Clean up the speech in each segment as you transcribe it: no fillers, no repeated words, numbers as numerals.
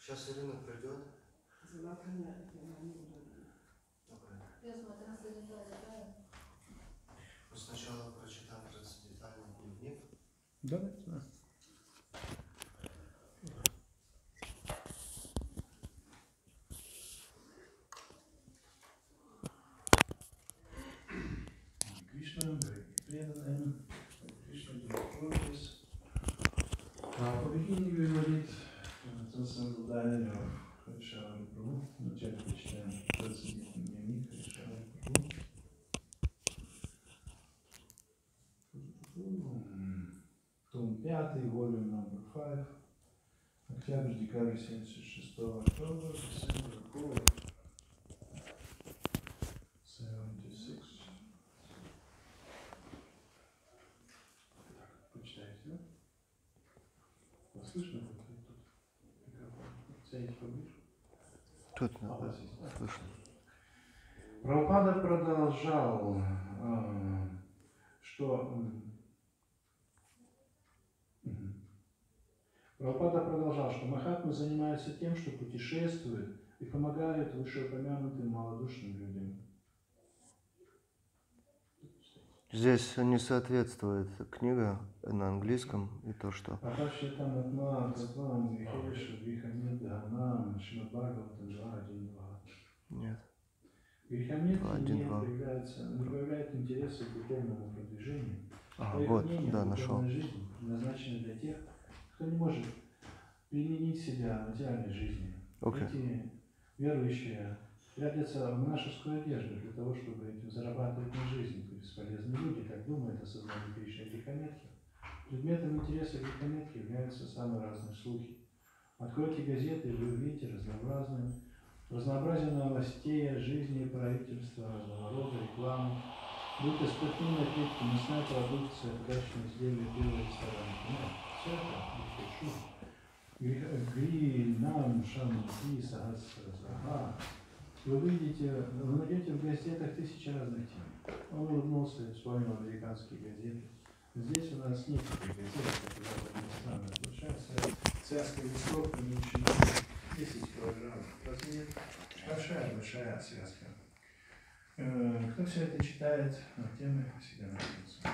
Сейчас Ирина придет. Мы сначала прочитаем трансцендентальный дневник. Да. Кришна, преданные, Кришна Духовность. Поведение говорит трансцендентальный Харишаври Прабху. Вначале прочитаем трансцендентальный дневник Харишаври Прабху. Том 5, volume number 5. Октябрь, декабрь 76 октября, December report 76. Так, почитайте, да? Вас слышно будет ли тут? Микрофон. Сядете поближе. Тут слышно. Прабхупада продолжал, что махатмы занимаются тем, что путешествуют и помогают вышеупомянутым малодушным людям. Здесь не соответствует книга на английском и то, что... Нет. Грехометие не проявляет интереса к духовному продвижению. Вот, да, нашел. Жизнь предназначена для тех, кто не может применить себя в материальной жизни. Эти верующие рядятся в монашескую одежду для того, чтобы этим зарабатывать на жизнь. То есть полезные люди, как думают о сознании Кришны и грехометки. Предметом интереса грехометки являются самые разные слухи. Откройте газеты, и вы увидите разнообразие новостей о жизни и правительства, разного рода рекламу, будь то спиртные напитки, мясная продукция, удачные изделия, пиво, рестораны. Нет, все это Гринам, Шанти, Сахасрасаха. Вы найдете в газетах тысячи разных тем. Он улыбнулся и вспомнил американские газеты. Здесь у нас нет таких газет, как Западный Странах. Связка листов не меньше 10 килограммов. Разве нет? Большая связка. Кто все это читает, темы всегда найдутся.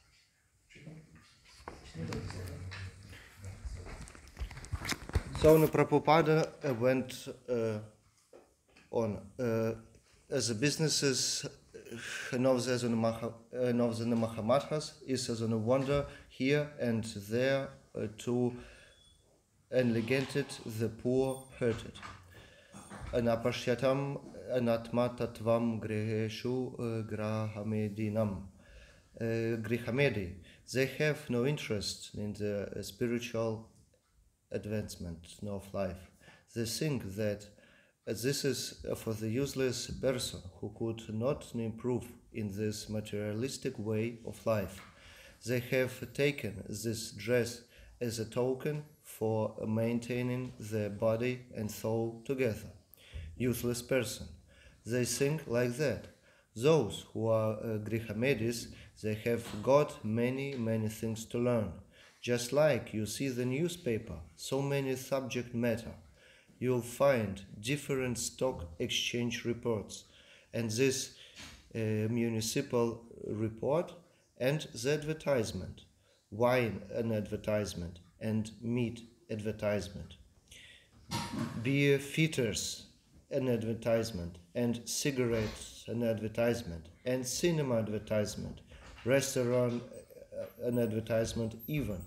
So Prabhupada went on as a businesses Novzana Mahamadhas is as a wonder here and there to enlighten the poor hurted. Anapashyatam anatmatatvam griheshu grahamedinam. Grihamedi. They have no interest in the spiritual advancement of life. They think that this is for the useless person who could not improve in this materialistic way of life. They have taken this dress as a token for maintaining their body and soul together. Useless person. They think like that. Those who are Grihamedis, they have got many things to learn. Just like you see the newspaper, so many subject matter. You'll find different stock exchange reports, and this municipal report and the advertisement, wine an advertisement and meat advertisement, beer feeders an advertisement and cigarettes an advertisement and cinema advertisement, restaurant an advertisement even.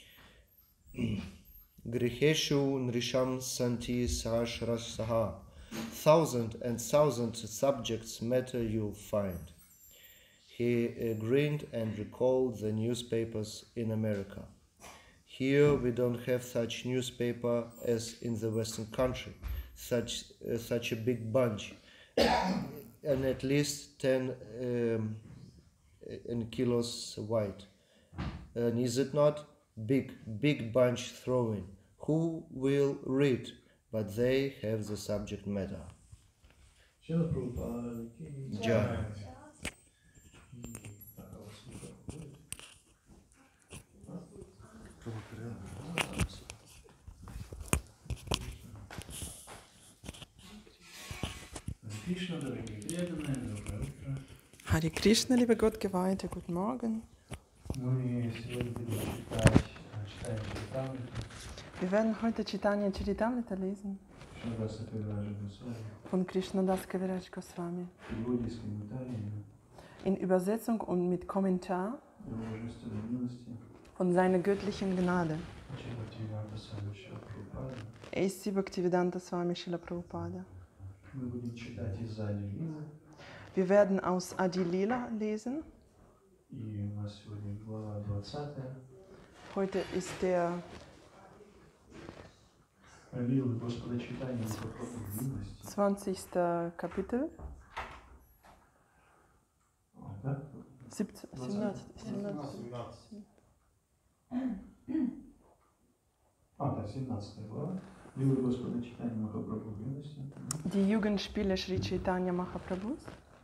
Griheshu nrisham santi sahasrasaha. Thousand and thousand subjects matter you'll find. He grinned and recalled the newspapers in America. Here we don't have such newspaper as in the Western country, such a big bunch, and at least 10 kilos wide. And is it not? Big bunch throwing. Who will read? But they have the subject matter. Jai. Кришна, дорогие преданные, доброе утро. Hare Krishna, liebe Gottgeweihte, guten Morgen. Мы сегодня будем читать Чайтанья. Wir werden heute Chaitanya Charitamrita lesen Шримадаса Кавираджа Госвами. von Krishnadas Kaviraj Goswami. В переводе с комментариями In Übersetzung und mit Kommentar Его божественной милости von seiner göttlichen Gnade. Шри Бхактивиданта Свами Шрила Прабхупада. A.C. Bhaktivedanta Swami Srila Prabhupada. Мы будем читать из Ади Лилы. Wir werden aus Adi Lila lesen. И у нас сегодня глава 20. Heute ist der Лилы Господа Чайтаньи Махапрабху милости. 20. Kapitel. Да? 17. Да, 17 глава. Лилы Господа Чайтаньи Махапрабху милости. Die Jugendspiele Sri Chaitanya Mahaprabhus.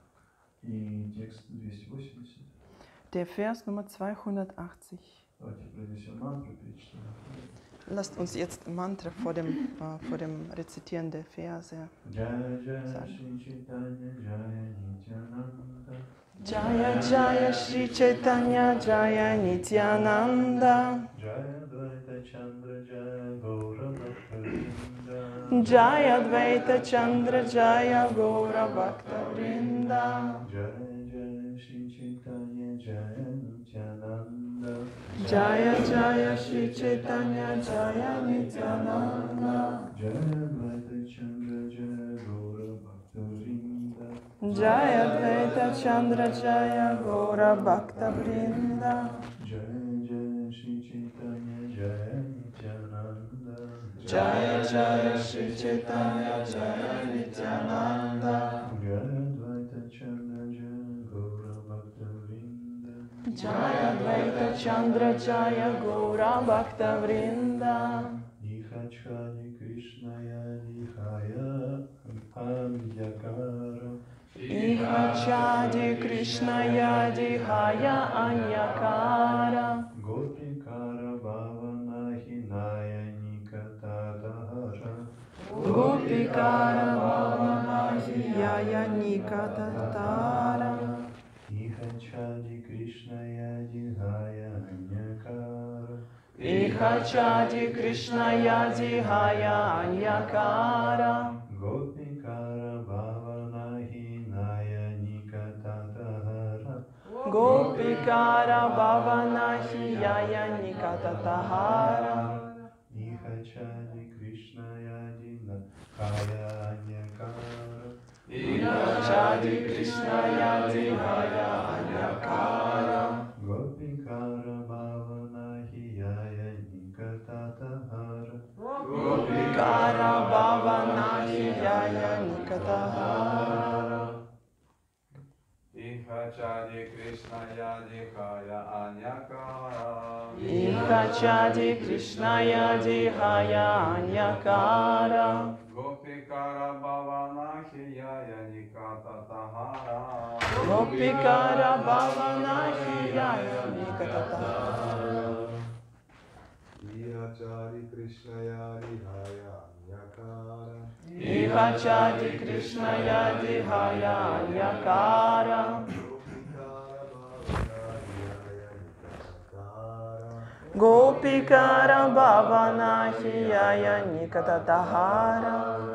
И текст 280. Der Vers Nummer 280. Давайте произнесем мантру перед чтением. Lasst uns jetzt ein Mantra vor dem Rezitieren der Verse Jaya Jaya sagen. Shri Chaitanya Jaya Nityananda. Jaya Jaya Shri Chaitanya Jaya Nityananda. Jaya Dvaita Chandra Jaya Gaura Bhakta-vrinda. Jaya Dvaita Chandra Jaya Gaura Bhakta Vrinda. Jaya Jaya Shri Chaitanya Jaya Nityananda. Jaya Jaya Shri Chaitanya Jaya Nityananda. Jaya Dvaita Chandra Jaya Gaura Bhakta-vrinda. Jaya Dvaita Chandra Jaya Gaura Bhakta Vrinda. Jaya Jaya Shri Chaitanya Jaya Nityananda. Jaya Jaya Shri Chaitanya Jaya Nityananda. Jaya Dvaita Chandra Jaya Gaura Bhakta-vrinda. Jaya Dvaita Chandra Jaya Gaura Bhakta Vrinda. Ihachari Krishnaya Nihaya Anyakara. Ihachadi Krishnaya Dihaya Anyakara. Gopikara Bhavana Hinaya Nikatadahara. Gopikara Bhavana Hiyaya Nikatatara. Ihachari Krishnaya Dihaya Anyakara. Ihachadi Krishnaya Dihaya Anyakara. Gopikara Bhavana Hinaya Nikatadahara. Gopikara Bhavana Hiyaya Nikatatahara. Ihachari Krishnaya Dihaya Anyakara. Ihachadi Krishnaya Dihaya Anyakara. Gopikara Bhavana Hiyaya Nikatatahara. Gopikara Bhavana Hiyaya Nikatatahara. Ihachadi Krishnaya Dihaya Anyakara. Ihachadi Krishnaya Dihaya Anyakara. Gopikara Bhavana Hiyaya Nikatatahara. Gopikara Bhavana Hiyaya Nikatatahara. Ihachadi Krishnaya Dihaya Anyakara. Ihachadi Krishnaya Dihaya Anyakara. Gopikara Bhavana Hiyaya Nikatatahara.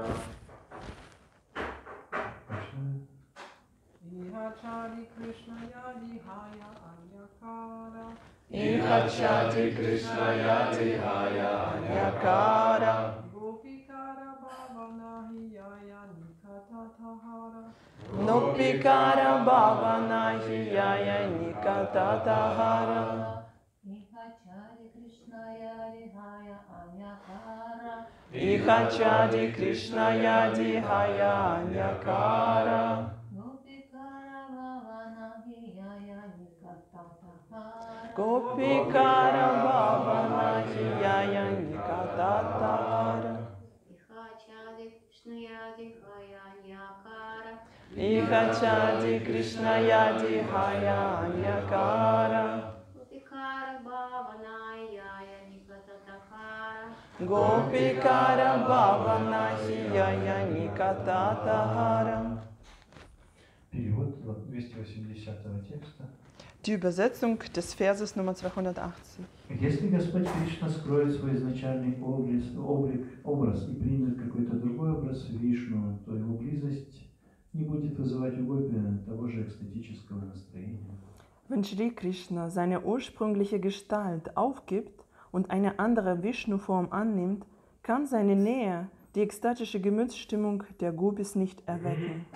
Ihachadi Krishnaya Dihaya Anyakara. Ihachadi Krishnaya Dihaya Anyakara. Gopikara Bhavana Hiyaya Nikatatahara. Gopikara Bhavana Hiyaya Nikatatahara. Ihachari Krishnaya Dihaya Anyakara. Ihachadi Krishnaya Dihaya Anyakara. Gopikara Bhavana Hiyaya Nikatatahara. Gopikara Bhavana Hiyaya Nikatatahara. Ihachari Krishnaya Dihaya Anyakara. Ihachadi Krishnaya Dihaya Anyakara. Gopikara Bhavana Hiyaya Nikatatahara. Gopikara Bhavana Hiyaya Nikatatahara. 280 текста. Die Übersetzung des Verses Nummer 280. Если Господь Кришна скроет свой изначальный образ и примет какой-то другой образ Вишну, то его близость не будет вызывать у гопи того же экстатического настроения. Wenn Sri Krishna seine ursprüngliche Gestalt aufgibt und eine andere Vishnu-Form annimmt, kann seine Nähe die ekstatische Gemütsstimmung der Gopis nicht erwecken.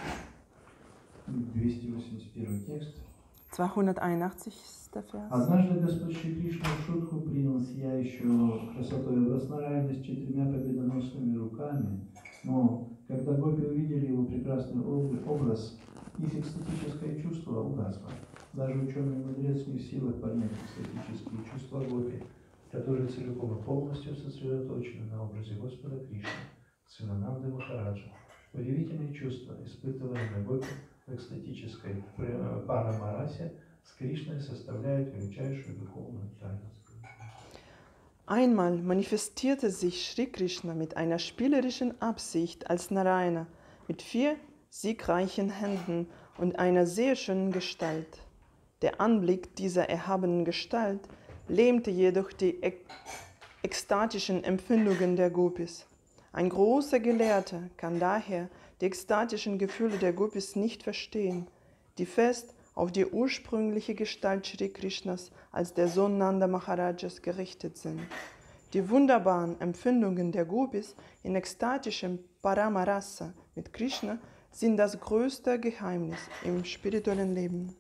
281 текст. 281. Vers. Однажды Господь Шри Кришна в шутку принял сияющую красотой образ Нараяны с 4 победоносными руками, но когда гопи увидели его прекрасный образ, их экстатическое чувство угасло. Даже ученый мудрец не в силах понять экстатические чувства гопи, которые целиком и полностью сосредоточены на образе Господа Кришны, сына Нанды Махараджа. Удивительные чувства, испытываемые гопи в экстатической парамарасе, с Кришной составляют величайшую духовную тайность. Einmal manifestierte sich Sri Krishna mit einer spielerischen Absicht als Narayana mit 4 siegreichen Händen und einer sehr schönen Gestalt. Der Anblick dieser erhabenen Gestalt lähmte jedoch die ekstatischen Empfindungen der Gopis. Ein großer Gelehrter kann daher die ekstatischen Gefühle der Gopis nicht verstehen, die fest auf die ursprüngliche Gestalt Shri Krishnas als der Sohn Nanda Maharajas gerichtet sind. Die wunderbaren Empfindungen der Gopis in ekstatischem Paramarasa mit Krishna sind das größte Geheimnis im spirituellen Leben.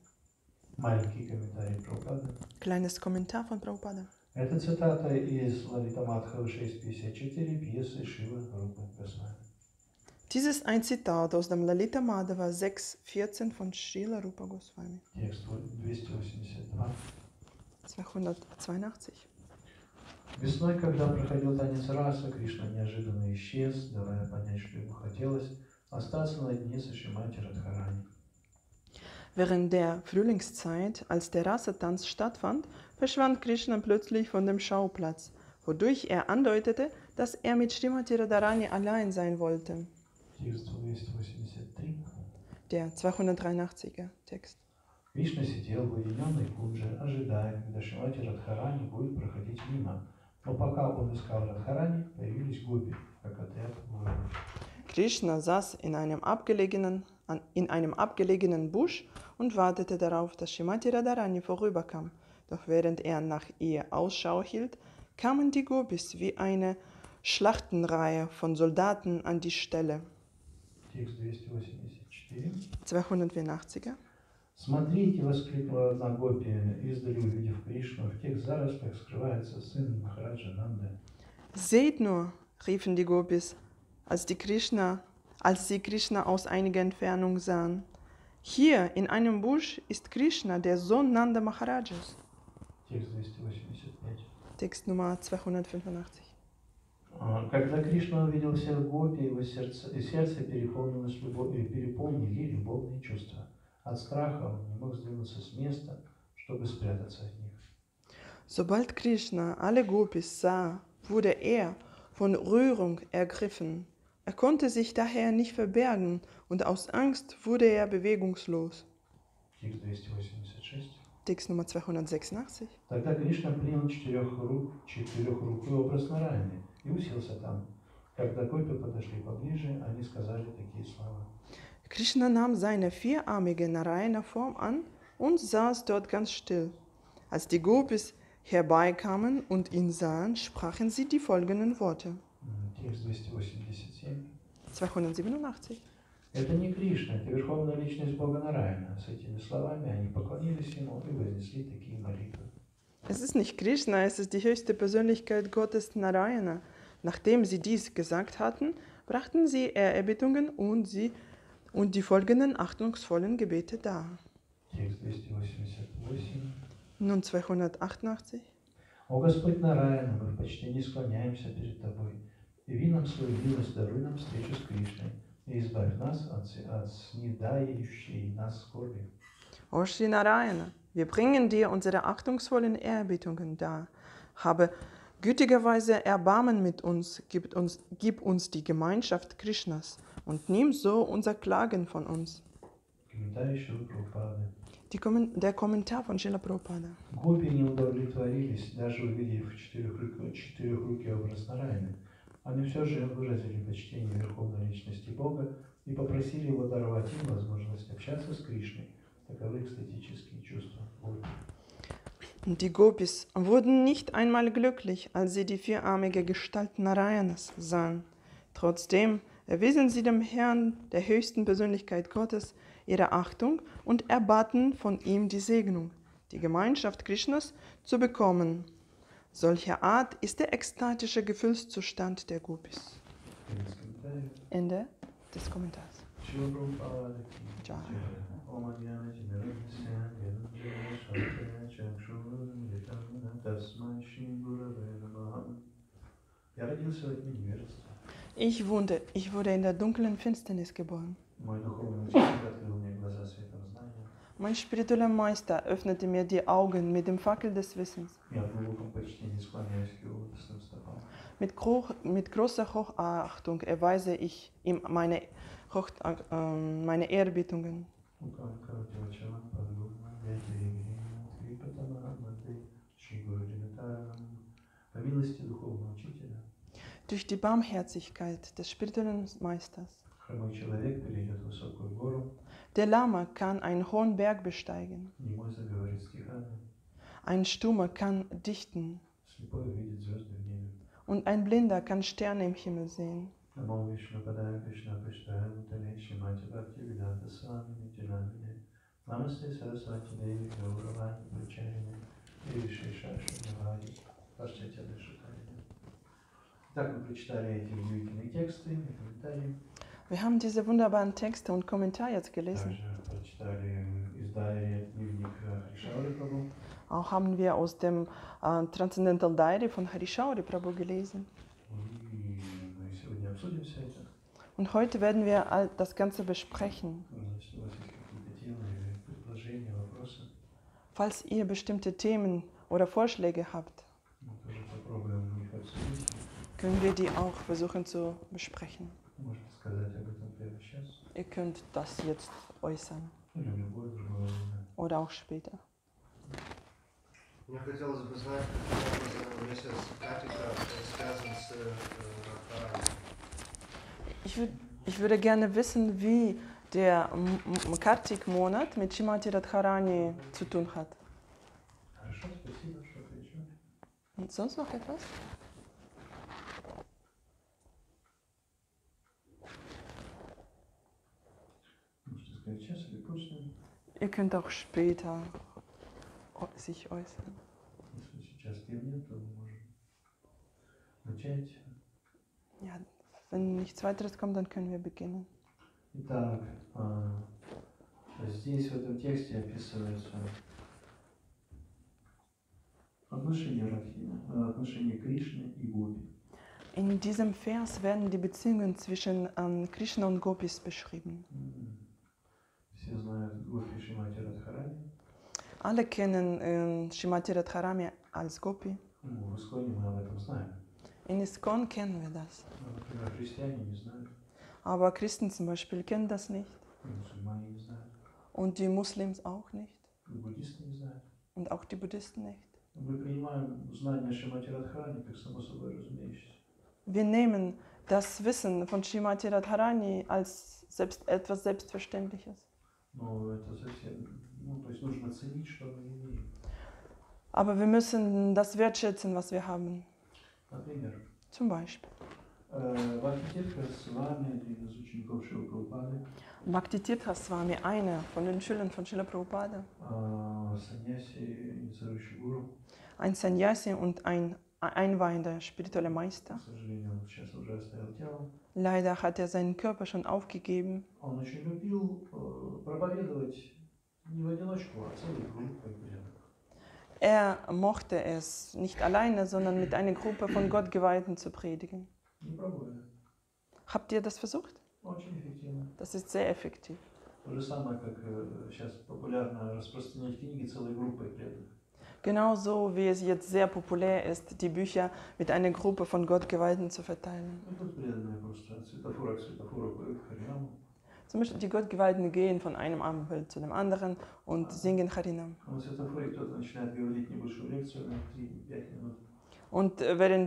Kleines Kommentar von Prabhupada. Это цитата из Лалита Мадхава 6.54 пьесы Шивы Рупы Госвами. Dies ist ein Zitat aus dem Lalita Madhava 6.14 von Srila Rupa Goswami. Текст 282. 282. Весной, когда проходил танец раса, Кришна неожиданно исчез, давая понять, что ему хотелось остаться наедине со Шримати Радхарани. Während der Frühlingszeit, als der Rasa-Tanz stattfand, verschwand Krishna plötzlich von dem Schauplatz, wodurch er andeutete, dass er mit Srimati Radharani allein sein wollte. Текст 283. Der 283er Text. Кришна сидел в уединенной кунже, ожидая, когда Шримати Радхарани будет проходить мимо. Но пока он искал Радхарани, появились гопи, как отряд воинов. Krishna saß in einem abgelegenen Busch und wartete darauf, dass Srimati Radharani vorüberkam. Doch während er nach ihr Ausschau hielt, kamen die Gopis wie eine Schlachtenreihe von Soldaten an die Stelle. Текст 284. 284er. «Смотрите!» — воскликнула одна гопи, издали увидев Кришну. В тех зарослях скрывается сын Махараджа Нанды. Seht nur, riefen die Gopis, als sie Krishna aus einiger Entfernung sahen. Hier in einem Busch ist Krishna, der Sohn Nanda Maharajas. Текст 285. Text Nummer 285. Когда Кришна увидел всех гопи, его сердце переполнились переполнили любовные чувства. От страха он не мог сдвинуться с места, чтобы спрятаться от них. Sobald Krishna alle Gopis sah, wurde er von Rührung ergriffen. Er konnte sich daher nicht verbergen und aus Angst wurde er bewegungslos. Текст 286. Text Nummer 286. Тогда Кришна принял четырехрукой образ Нараяны и уселся там. Когда гопи подошли поближе, они сказали такие слова. Krishna nahm seine vierarmige Narayana-Form an und saß dort ganz still. Als die Gopis herbeikamen und ihn sahen, sprachen sie die folgenden Worte. Текст 287. 287. Это не Кришна, это верховная личность Бога Нараяна. С этими словами они поклонились ему и вознесли такие молитвы. Es ist nicht Krishna, es ist die höchste Persönlichkeit Gottes Narayana. Nachdem sie dies gesagt hatten, brachten sie Ehrerbietung und die folgenden achtungsvollen Gebete dar. Текст 288. Nun 288. О Господь Нараяна, мы в почтении склоняемся перед Тобой. Яви нам свою милость, даруй нам встречу с Кришной и избавь нас от снедающей нас скорби. O Shri Narayana, wir bringen dir unsere achtungsvollen Ehrerbietungen dar. Habe gütigerweise Erbarmen mit uns, gib uns die Gemeinschaft Krishnas und nimm so unser Klagen von uns. Комментарий Шрилы Прабхупады. Der Kommentar von Srila Prabhupada. Гопи не удовлетворились, даже увидев четырехрукий образ Нараяны. Они все же выразили почтение Верховной Личности Бога и попросили его даровать им возможность общаться с Кришной. Таковы экстатические чувства гопи. Und die Gopis wurden nicht einmal glücklich, als sie die vierarmige Gestalt Narayanas sahen. Trotzdem erwiesen sie dem Herrn, der höchsten Persönlichkeit Gottes, ihre Achtung und erbaten von ihm die Segnung, die Gemeinschaft Krishnas zu bekommen. Solcher Art ist der ekstatische Gefühlszustand der Gopis. Ende des Kommentars. Jai. Я родился в невежестве. Ich wurde in der dunklen Finsternis geboren. Мой духовный учитель открыл мне глаза светом знания. Mein spiritueller Meister öffnete mir die Augen mit dem Fackel des Wissens. Я в глубоком почтении склоняюсь к его лотосным стопам. Mit großer Hochachtung erweise ich ihm meine Ehrbietungen. По милости духовного учителя, Durch die Barmherzigkeit des spirituellen Meisters. хромой человек перейдет высокую гору, Der Lama kann einen hohen Berg besteigen. немой заговорит стихами, Ein Stummer kann dichten. слепой увидит звезды в небе. Und ein Blinder kann Sterne im Himmel sehen. Намо Вишну Падая Кришна Паштаям Талеши Мати Бхакти Веданта Свами Нитинамине Намасте Сарасвати Деви Гауравани Причарини Ириши Шаши Навади Паштати Адышакарини. Так мы прочитали эти удивительные тексты и комментарии. Wir haben diese wunderbaren Texte und Kommentare jetzt gelesen. Также прочитали из Дайри дневник Харишауры Прабху. Auch haben wir aus dem Transcendental Diary von Harishauri Prabhu gelesen. И мы сегодня обсудим все это. Und heute werden wir all das Ganze besprechen. Значит, у вас есть какие-то темы или предложения, вопросы? Falls ihr bestimmte Themen oder Vorschläge habt, Мы тоже попробуем их обсудить. können wir die auch versuchen zu besprechen. Можете сказать об этом прямо сейчас Ihr könnt das jetzt äußern или в любое другое время. oder auch später. Мне хотелось бы знать, каким образом месяц Картика связан с Радхарани. Ich würde gerne wissen, wie der Kartik-Monat mit Srimati Radharani zu tun hat. Хорошо, спасибо, что-то еще. Und sonst noch etwas? Можете сказать сейчас или после. Ihr könnt auch später sich äußern. Если сейчас тем нет, то мы можем начать. Ja, wenn nichts weiteres kommt, dann können wir beginnen. Итак, здесь в этом тексте описывается отношения Кришны и Гопи. In diesem Vers werden die Beziehungen zwischen Krishna und Gopis beschrieben. Все знают Гопи Шримати Радхарани. Alle kennen Srimati Radharani als Gopi. В Исконе мы об этом знаем. In ISKCON kennen wir das. Но, например, христиане не знают, Aber Christen zum Beispiel kennen das nicht. мусульмане не знают, Und die Muslims auch nicht. буддисты не знают. Und auch die Buddhisten nicht. Мы принимаем знание Шримати Радхарани как само собой разумеющееся. Wir nehmen das Wissen von Srimati Radharani als etwas Selbstverständliches. Но это совсем, то есть нужно ценить, что мы имеем. Aber wir müssen das wertschätzen, was wir haben. Например, Zum Beispiel. Бхактитиртха Свами, один из учеников Шрилы Прабхупады, Bhakti Tirtha Swami, einer von den Schülern von Srila Prabhupada, саньяси, инициирующий гуру. ein Sannyasi und ein einweihender spiritueller К Meister. сожалению, он сейчас уже оставил тело. Leider hat er seinen Körper schon aufgegeben. Он очень любил проповедовать не в одиночку, а целой группой. Er mochte es nicht alleine, sondern mit einer Gruppe von Gottgeweihten zu predigen. Не пробуя. Habt ihr das versucht? Очень эффективно. Das ist sehr effektiv. То же самое, как сейчас популярно распространять книги целой группой преданных. Genauso wie es jetzt sehr populär ist, die Bücher mit einer Gruppe von Gottgeweihten zu verteilen. Ну, тут преданные просто от светофора к светофору поют Хариаму. Zum Beispiel die Gottgeweihten gehen von einem Ampel zu dem anderen und singen Harinam. На светофоре кто-то начинает говорить небольшую лекцию на 3-5 минут. Und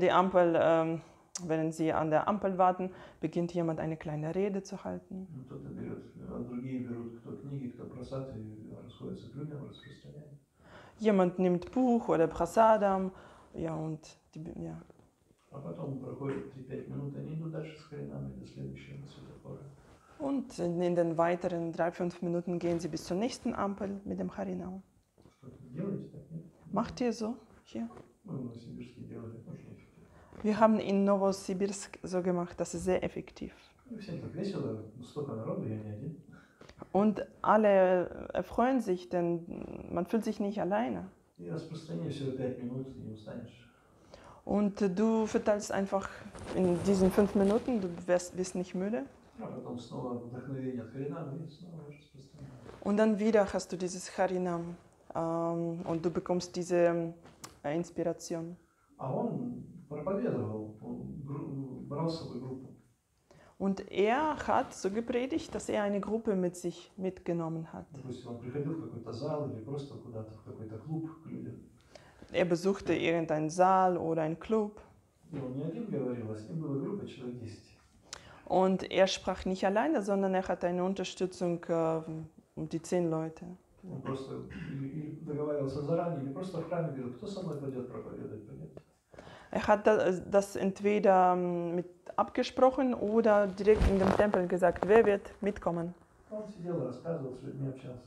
während sie an der Ampel warten, beginnt jemand eine kleine Rede zu halten. Кто-то берет, другие берут кто книги, кто просад и расходятся к людям, распространяют. Jemand nimmt Buch oder Prasadam, ja, und ja. А потом проходит 3-5 минут, они идут дальше с Харинамой до следующего светофора. Und in den weiteren 3-5 Minuten gehen sie bis zur nächsten Ampel mit dem Harinam. Что-то делаете, так нет? Macht ihr so hier? Мы в Новосибирске делали очень эффективно. Wir haben in Novosibirsk so gemacht, das ist sehr effektiv. И всем так весело, столько народу, я не один. Und alle erfreuen sich, denn man fühlt sich nicht alleine. И распространение всего 5 минут, и не устанешь. Und du verteilst einfach in diesen 5 Minuten, du wirst nicht müde. А потом снова вдохновение от Харинамы, и снова распространяешь. Und dann wieder hast du dieses Harinam und du bekommst diese Inspiration. А он проповедовал, он брал с собой группу. Und er hat so gepredigt, dass er eine Gruppe mit sich mitgenommen hat. Допустим, он приходил в какой-то зал или просто куда-то в какой-то клуб к людям. Er besuchte irgendeinen Saal oder einen Club. И он не один говорил, а с ним была группа человек 10. Und er sprach nicht alleine, sondern er hatte eine Unterstützung um die 10 Leute. Он просто или договаривался заранее, или просто в храме говорил, кто со мной пойдет проповедовать, пойдет. Er hat das entweder mit abgesprochen oder direkt in dem Tempel gesagt, wer wird mitkommen. Он сидел, рассказывал, с людьми общался.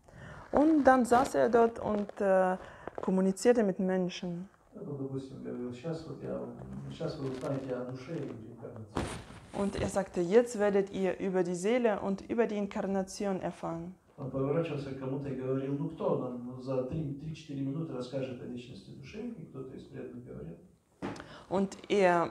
Und dann saß er dort und kommunizierte mit Menschen. Это, допустим, говорил, сейчас вы узнаете о душе и инкарнации. Und er sagte, jetzt werdet ihr über die Seele und über die Inkarnation erfahren. Он поворачивался к кому-то и говорил, ну кто нам за 3-4 минуты расскажет о личности души, и кто-то из преданных говорил. Und er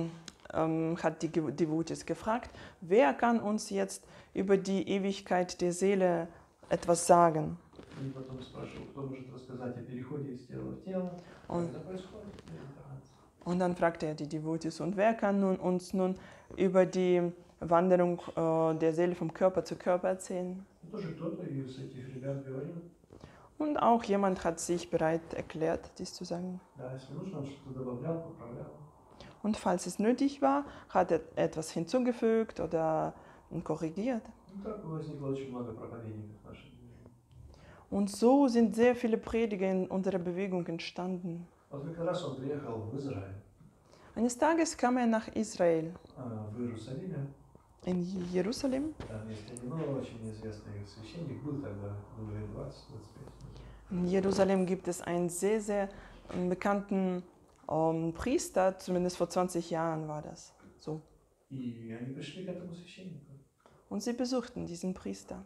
hat die Devotees gefragt, wer kann uns jetzt über die Ewigkeit der Seele etwas sagen? И потом спрашивал, кто может рассказать о переходе из тела в тело. Это происходит при инкарнации. Und dann fragte er die Devotees, und wer kann uns nun über die Wanderung der Seele vom Körper zu Körper erzählen? И тоже кто-то из этих ребят говорил, Und auch jemand hat sich bereit erklärt, dies zu sagen. да, если нужно, он что-то добавлял, поправлял. Und falls es nötig war, hat er etwas hinzugefügt oder korrigiert. Ну так возникло очень много проповедников в нашем движении. Und so sind sehr viele Prediger in unserer Bewegung entstanden. Вот как раз он приехал в Израиль, Eines Tages kam er nach Israel, в Иерусалиме. in Jerusalem. Там есть один очень известный священник, был тогда, было лет 20-25. In Jerusalem gibt es einen sehr, sehr bekannten Priester, zumindest vor 20 Jahren war das so. И они пришли к этому священнику. Und sie besuchten diesen Priester.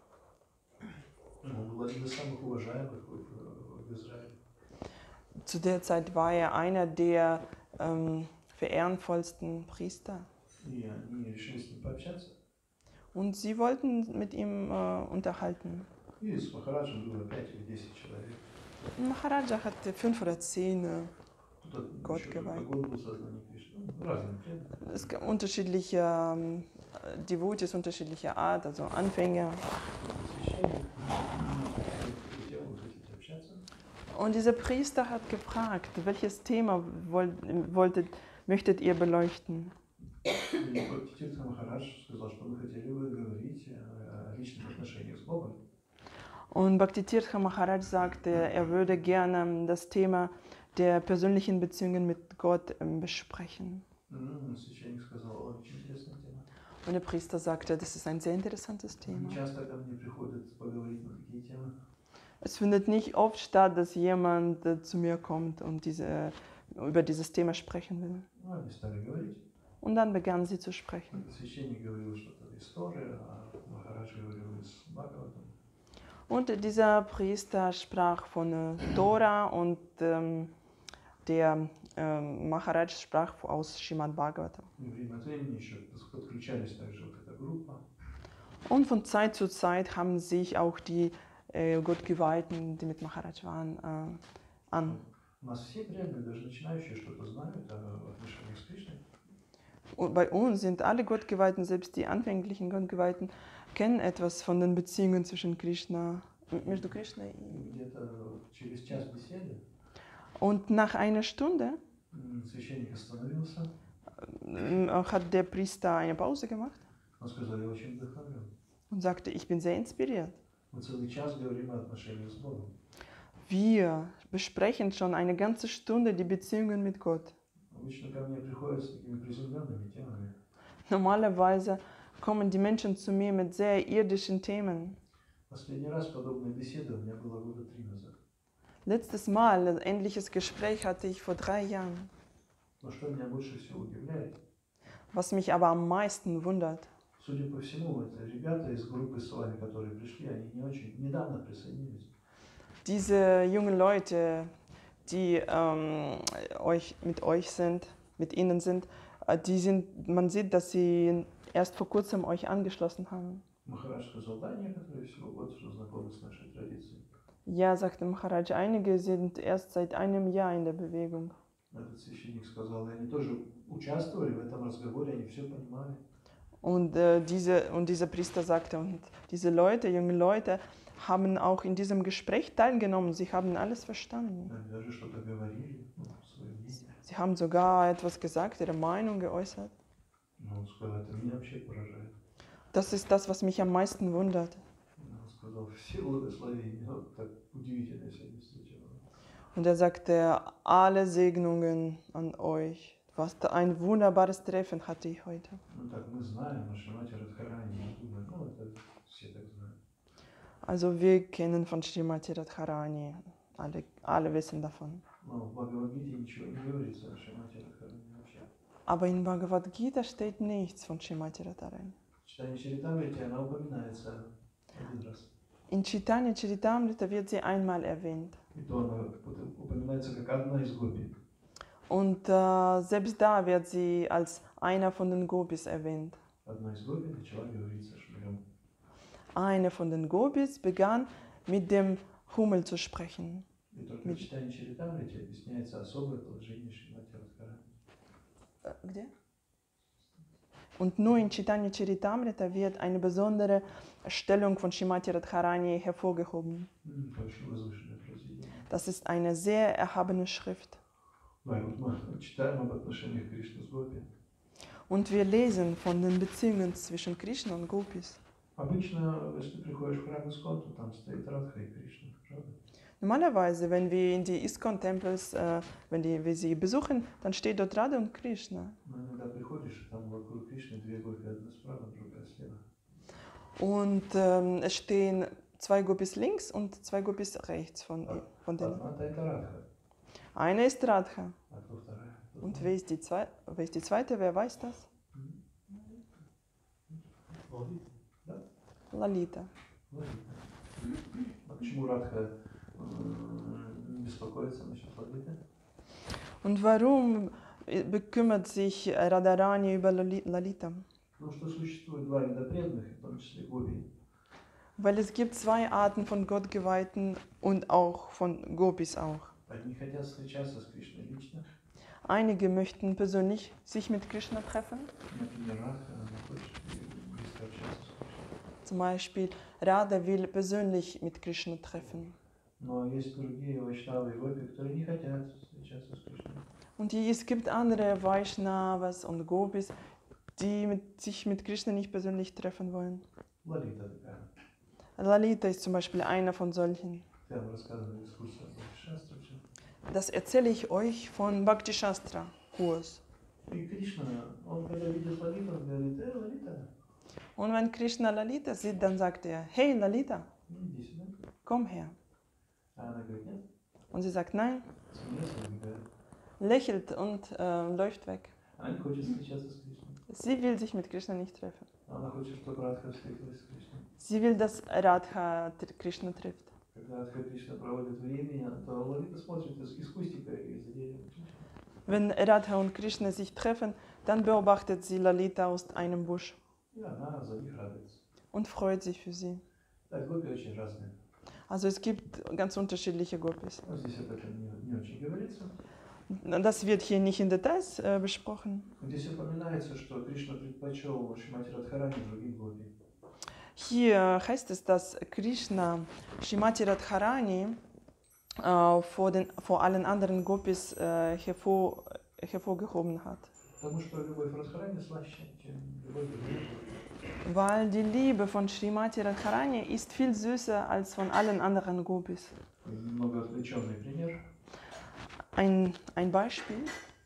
Он был один из самых уважаемых в Израиле. Zu der Zeit war er einer der verehrenvollsten Priester. И они решили с ним пообщаться. Und sie wollten mit ihm unterhalten. И с Махараджем было 5 или 10 человек. Maharaja hatte 5 oder 10. Кто-то Год еще geweiht. год был сознание Кришны. Ну, разные преданные. Es gab unterschiedliche Devotees unterschiedlicher Art, also Anfänger. Священник хотел, вы хотите общаться? Und dieser Priester hat gefragt, welches Thema möchtet ihr beleuchten? И Бхактитиртха Махарадж сказал, что мы хотели бы говорить о личных отношениях с Богом. Und Bhaktitirtha Maharaj sagte, er würde gerne das Thema der persönlichen Beziehungen mit Gott besprechen. Священник сказал, очень интересная тема. Und der Priester sagte, das ist ein sehr interessantes Thema. Часто ко мне приходят поговорить на такие темы. Es findet nicht oft statt, dass jemand zu mir kommt und über dieses Thema sprechen will. Ну, они стали говорить. Und dann begannen sie zu sprechen. Священник говорил что-то из Торы, а Махарадж говорил из Бхагаватам. Und dieser Priester sprach von Tora und der Maharaj sprach aus Srimad Bhagavatam. И время от времени еще подключались также вот эта группа. Und von Zeit zu Zeit haben sich auch die Gottgeweihten, die mit Maharaj waren, an. У нас все преданные, даже начинающие, что-то знают о отношениях с Кришной. Und bei uns sind alle Gottgeweihten, selbst die anfänglichen Gottgeweihten, kennen etwas von den Beziehungen zwischen Krishna, между Krishna и... Где-то через час беседы Und nach einer Stunde священник остановился. Hat der Priester eine Pause gemacht Он сказал, я очень вдохновлен. und sagte, ich bin sehr inspiriert. Мы целый час говорим о отношениях с Богом. Wir besprechen schon eine ganze Stunde die Beziehungen mit Gott. Обычно ко мне приходят с такими приземленными темами. Normalerweise kommen die Menschen zu mir mit sehr irdischen Themen. Последний раз подобная беседа у меня была года 3 назад. Letztes Mal ein ähnliches Gespräch hatte ich vor 3 Jahren. Но что меня больше всего удивляет, Was mich aber am meisten wundert, судя по всему, это ребята из группы с вами, которые пришли, они не очень недавно присоединились. diese jungen Leute, die mit Ihnen sind, man sieht, dass sie erst vor kurzem euch angeschlossen haben. Махарадж сказал, да, некоторые всего год уже знакомы с нашей традицией. Ja, sagte Maharaj, einige sind erst seit einem Jahr in der Bewegung. Этот священник сказал, и они тоже участвовали в этом разговоре, они все понимали. Und dieser Priester sagte, und diese Leute, junge Leute, haben auch in diesem Gespräch teilgenommen. Sie haben alles verstanden. Они даже что-то говорили, свое мнение. Sie haben sogar etwas gesagt, ihre Meinung geäußert. Но он сказал, это меня вообще поражает. Das ist das, was mich am meisten wundert. Он сказал, все благословения, вот так удивительно сегодня встречал. Und er sagte, alle Segnungen an euch. Was ein wunderbares Treffen hatte ich heute. Ну так, мы знаем, Шримати Радхарани, мы думаем, ну это все так знают. Also wir kennen von Srimati Radharani, alle wissen davon. Но в Бхагавад-гите ничего не говорится о Шримати Радхарани вообще. Aber in Bhagavad Gita steht nichts von Srimati Radharani. В читании Чаритамрити она упоминается один раз. In Chaitanya Charitamrita wird sie einmal erwähnt. И то она упоминается как одна из гопи. Und selbst da wird sie als einer von den Gopis erwähnt. Одна из гопи начала говорить со Шмелем. Eine von den Gopis begann mit dem Hummel zu sprechen. И только в читании Чаритамрити объясняется особое положение Шримати Радхарани. Где? Und nur in Chaitanya Charitamrita wird eine besondere Stellung von Srimati Radharani hervorgehoben. Очень возвышенное произведение. Das ist eine sehr erhabene Schrift. Да, и вот мы читаем об отношениях Кришны с гопи. Und wir lesen von den Beziehungen zwischen Krishna und Gopis. Обычно, если ты приходишь в храм Искон, то там стоит Радха и Кришна, правда? Normalerweise, wenn wir in die ISKCON-Tempels, wenn wir sie besuchen, dann steht dort Radha und Krishna. Но иногда приходишь, там вокруг Кришны две гопи, одна справа, другая слева. Und es stehen 2 Gopis links und 2 Gopis rechts von denen. Одна-то это Радха, Eine ist Radha. а кто вторая? Und wer ist die zweite? Wer weiß das? Lalita. А почему Радха беспокоится насчет Лалиты? Und warum bekümmert sich Radharani über Lalita? Потому что существует два вида преданных, в том числе гопи. Weil es gibt 2 Arten von Gottgeweihten und auch von Gopis auch. Одни хотят встречаться с Кришной лично. Einige möchten persönlich sich mit Krishna treffen. Например, Радха, она хочет близко общаться с Кришной. Zum Beispiel Radha will persönlich mit Krishna treffen. Но есть другие вайшнавы и гопи, которые не хотят встречаться с Кришной. Und es gibt andere Vaishnavas und Gopis, die sich mit Krishna nicht persönlich treffen wollen. Лалита такая. Lalita ist zum Beispiel einer von solchen. Я вам рассказываю экскурсию об Шастре. Das erzähle ich euch von Bhakti Shastra Kurs. И Кришна, он когда видит Лалиту, он говорит, Лалита, Und wenn Krishna Lalita sieht, dann sagt er, hey Lalita, иди сюда. komm her. А она говорит, нет, Und sie sagt nein, смеется и убегает. lächelt und läuft weg. Она не хочет встречаться с Кришной. Sie will sich mit Krishna nicht treffen. Она хочет, чтобы Радха встретилась с Кришной. Sie will, dass Radha Krishna trifft. Когда Радха и Кришна проводят время, то Лалита смотрит из кустика или за деревом. Wenn Radha und Krishna sich treffen, dann beobachtet sie Lalita aus einem Busch И она за них радуется. und freut sich für sie. Так, гопи очень разные. Also es gibt ganz unterschiedliche Gopis. Но здесь об этом не очень говорится. Das wird hier nicht in Details besprochen. Здесь упоминается, что Кришна предпочел Шримати Радхарани других гопи. Hier heißt es, dass Krishna Srimati Radharani vor allen anderen Gopis hervorgehoben hat. Потому что любовь Радхарани слаще, чем любовь других. Weil die Liebe von Srimati Radharani ist viel süßer als von allen anderen Gopis. Немного отвлеченный пример. Ein Beispiel.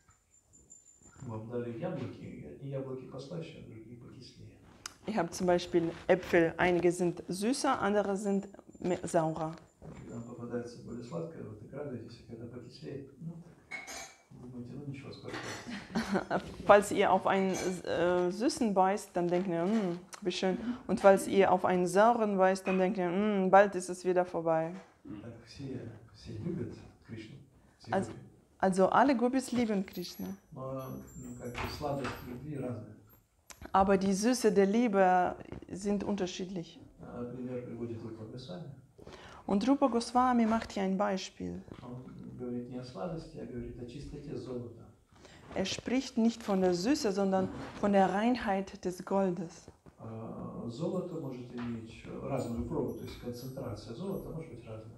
Вам дали яблоки, и одни яблоки послаще, а другие покислее. Ich habe zum Beispiel Äpfel, einige sind süßer, andere sind saurer. Когда вам попадается более сладкое, вы так радуетесь, а когда покислеет, ну, думаете, ну ничего, скоро хватит. Falls ihr auf einen süßen beißt, dann denkt ihr, wie schön. Und falls ihr auf einen sauren beißt, dann denkt ihr, bald ist es wieder vorbei. Так все любят Кришну. Все Also, любят. also alle Gopis lieben Krishna. Но как бы сладость любви разная. Aber die Süße der Liebe sind unterschiedlich. Например, приводит Рупа Госвами. Und Rupa Goswami macht hier ein Beispiel. Он говорит не о сладости, а говорит о чистоте золота. Er spricht nicht von der Süße, sondern von der Reinheit des Goldes. Золото может иметь разную пробу, то есть концентрация золота может быть разная.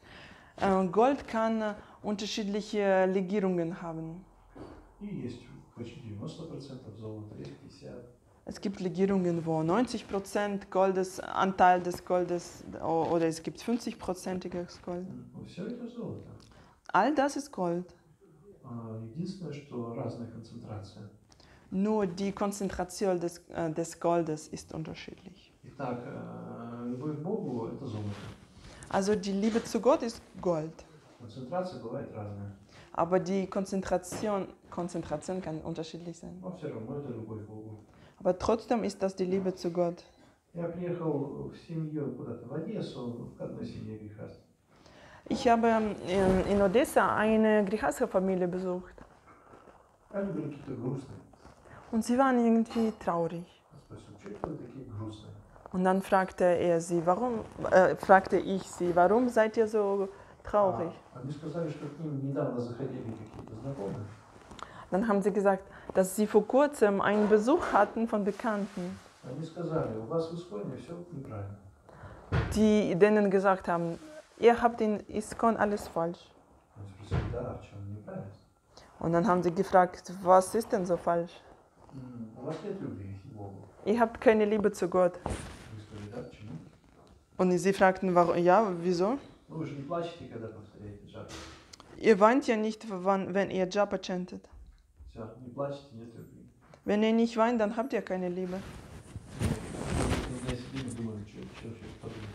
Gold kann unterschiedliche Legierungen haben. И есть почти 90% золота, есть 50%. Es gibt Legierungen, wo 90% Anteil des Goldes oder es gibt 50%iges Gold. Все это золото. All das ist Gold. Единственное, что разная концентрация. Nur die Konzentration des Goldes ist unterschiedlich. Итак, любовь к Богу – это золото. Also die Liebe zu Gott ist Gold. Концентрация бывает разная. Aber die Konzentration kann unterschiedlich sein. Но все равно это любовь к Богу. Aber trotzdem ist das die Liebe zu Gott. Я приехал в семью куда-то в Одессу, в одной семье грехастов. Ich habe in Odessa eine Grihastha-Familie besucht. Они были какие-то грустные. Und sie waren irgendwie traurig. Я спросил, что вы такие грустные? Und dann fragte ich sie, warum seid ihr so traurig? Они сказали, что к ним недавно заходили какие-то знакомые. Dann haben sie gesagt, dass sie vor kurzem einen Besuch hatten von Bekannten, Они сказали, у вас в Исконе все неправильно. die denen gesagt haben, ihr habt in Iskon alles falsch. Они спросили, да, а в чем неправильно? Und dann haben sie gefragt, was ist denn so falsch? У вас нет любви к Богу. Ihr habt keine Liebe zu Gott. Вы сказали, да, почему? Und sie fragten, warum, ja, wieso? Ну вы же не плачете, когда повторяете джапу. Ihr weint ja nicht, wenn ihr Japa chantet. Все, не плачете, нет любви. Wenn ihr nicht weint, dann habt ihr keine Liebe. Я сидим и думаю, что подумать.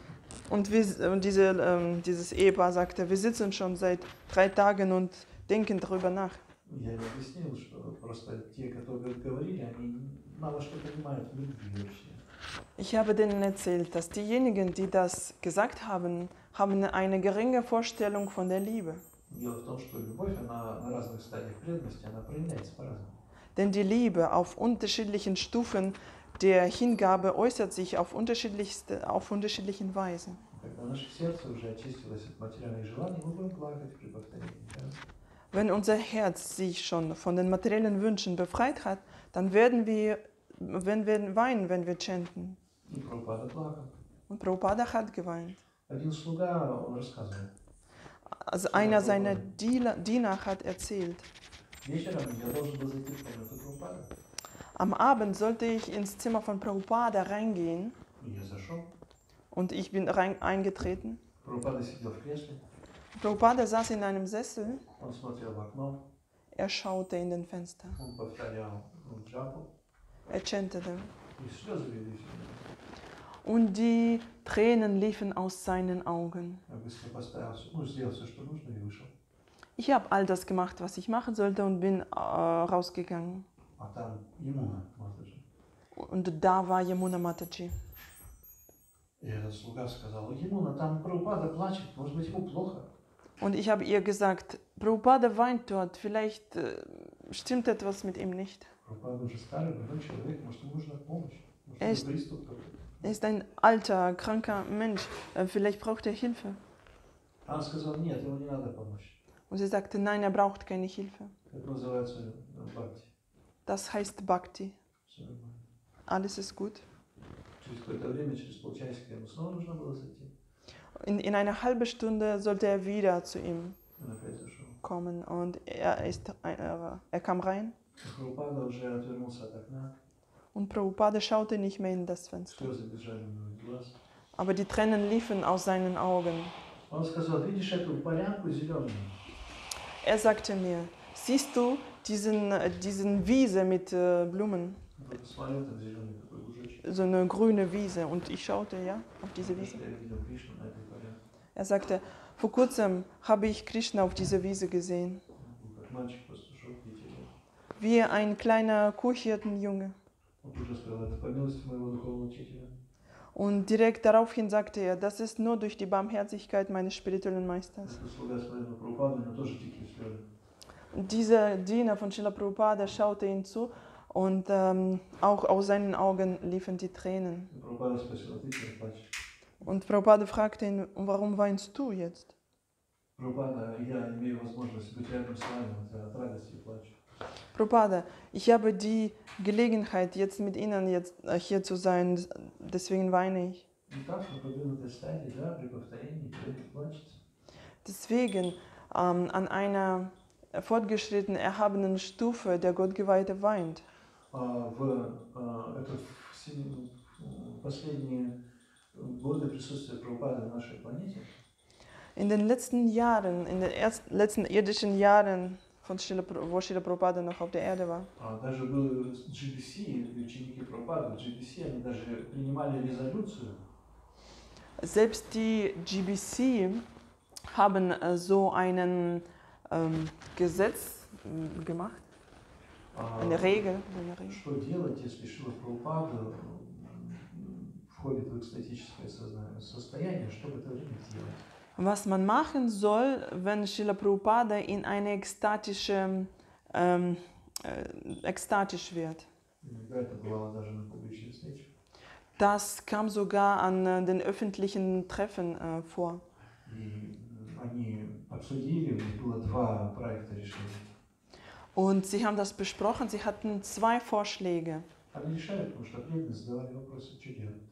Und dieses Ehepaar sagte, wir sitzen schon seit 3 Tagen und denken darüber nach. Я им объяснил, что просто те, которые говорили, они мало что понимают в любви вообще. Ich habe denen erzählt, dass diejenigen, die das gesagt haben, haben eine geringe Vorstellung von der Liebe. Дело в том, что любовь, она на разных стадиях преданности, она проявляется по-разному. Denn die Liebe auf unterschiedlichen Stufen der Hingabe äußert sich auf unterschiedlichen Weisen. Когда наше сердце уже очистилось от материальных желаний, мы будем плакать при повторении. Да? Wenn unser Herz sich schon von den materiellen Wünschen befreit hat, dann werden wir weinen, wenn wir chanten. И Прабхупада плакал. Und Prabhupada hat geweint. Один слуга, он рассказывает. Also einer seiner Diener hat erzählt, Вечером я должен был зайти в комнату Прабхупада. am Abend sollte ich ins Zimmer von Prabhupada reingehen И я зашел. und ich bin eingetreten. Прабхупада сидел в кресле, Prabhupada saß in einem Sessel, он смотрел в окно, er schaute in den Fenster, он повторял джапу, er chantete и слезы лились у него. und die Tränen liefen aus seinen Augen. Я быстро поставил все, сделал все, что нужно, и вышел. Ich habe all das gemacht, was ich machen sollte und bin rausgegangen. А там Ямуна, Матаджи. Und da war Yamuna Mataji. И этот слуга сказал, Ямуна, там Прабхупада плачет, может быть, ему плохо. Und ich habe ihr gesagt, Prabhupada weint dort, vielleicht stimmt etwas mit ihm nicht. Прабхупада уже старый, больной человек, может, ему нужна помощь. Может, Echt? ему приступ какой-то. Er ist ein alter, kranker Mensch, vielleicht braucht er Hilfe. А он сказал, нет, ему не надо помощь. Und sie sagte, nein, er braucht keine Hilfe. Это называется бхакти. Das heißt Bhakti. Все нормально. Alles ist gut. Через какое-то время, через полчасика ему снова нужно было зайти. In einer halben Stunde sollte er wieder zu ihm Он опять зашел. kommen und er kam rein Прабхупада уже отвернулся от окна, und Prabhupada schaute nicht mehr in das Fenster. слезы бежали у него из глаз. Aber die Tränen liefen aus seinen Augen. Он сказал, видишь эту полянку зеленую? Er sagte mir, siehst du diesen Wiese mit Blumen? Вот посмотрел, там зеленый такой лужочек. So eine grüne Wiese. Und ich schaute ja auf diese Wiese. Я видел Кришну на этой полянке. Er sagte, vor kurzem habe ich Krishna auf dieser Wiese gesehen. Он был как мальчик, пастушок, дети. Wie ein kleiner Kuhhirtenjunge. Он тут же сказал, это по милости моего духовного учителя. Und direkt daraufhin sagte er, das ist nur durch die Barmherzigkeit meines spirituellen Meisters. Этот слуга смотрел на Прабхупаду, у него тоже текли слезы. Und dieser Diener von Srila Prabhupada schaute ihn zu und auch aus seinen Augen liefen die Tränen. И Прабхупада спросил, а ты чего плачешь? Und Prabhupada fragte ihn, warum weinst du jetzt? Прабхупада, я имею возможность быть рядом с вами, вот я от радости плачу. Prabhupada, ich habe die Gelegenheit, jetzt mit Ihnen hier zu sein, deswegen weine ich. И так, на продвинутой стадии, да, при повторении человек плачется. Deswegen an einer fortgeschrittenen, erhabenen Stufe der Gottgeweihte weint. Это в последние годы присутствия Прабхупады на нашей планете. In den letzten Jahren, in den letzten irdischen Jahren, wo Srila Prabhupada noch auf der Erde war, Даже был GBC, ученики Прабхупады, GBC, они даже принимали резолюцию. selbst die GBC haben so einen Gesetz gemacht, eine Regel. Что делать, если Шрила Прабхупада входит в экстатическое состояние, что в это время делать? Was man machen soll, wenn Srila Prabhupada in eine ekstatisch wird. Иногда это бывало даже на публичной встрече. Das kam sogar an den öffentlichen Treffen vor. И они обсудили, у них было два проекта решения. Und sie haben das besprochen, sie hatten 2 Vorschläge. Они решали, потому что преданные задавали вопросы, что делать-то.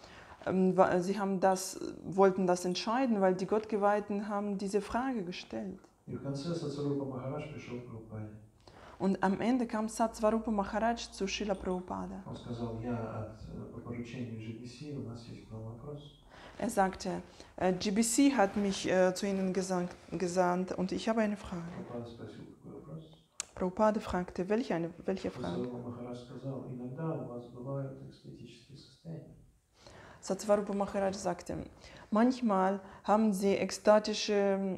Sie wollten das entscheiden, weil die Gottgeweihten haben diese Frage gestellt. И в конце Сатсварупа Махарадж пришел к Прабхупаде. Und am Ende kam Satsvarupa Maharaj zu Srila Prabhupada. Он сказал, я по поручению GBC, у нас есть к вам вопрос. Er sagte, GBC hat mich zu Ihnen gesandt und ich habe eine Frage. Прабхупада спросил, какой вопрос? Prabhupada fragte, welche Frage? Сатсварупа Махарадж сказал, иногда у вас бывают экстатические состояния. Satsvarupa Maharaj sagte, manchmal haben Sie ekstatische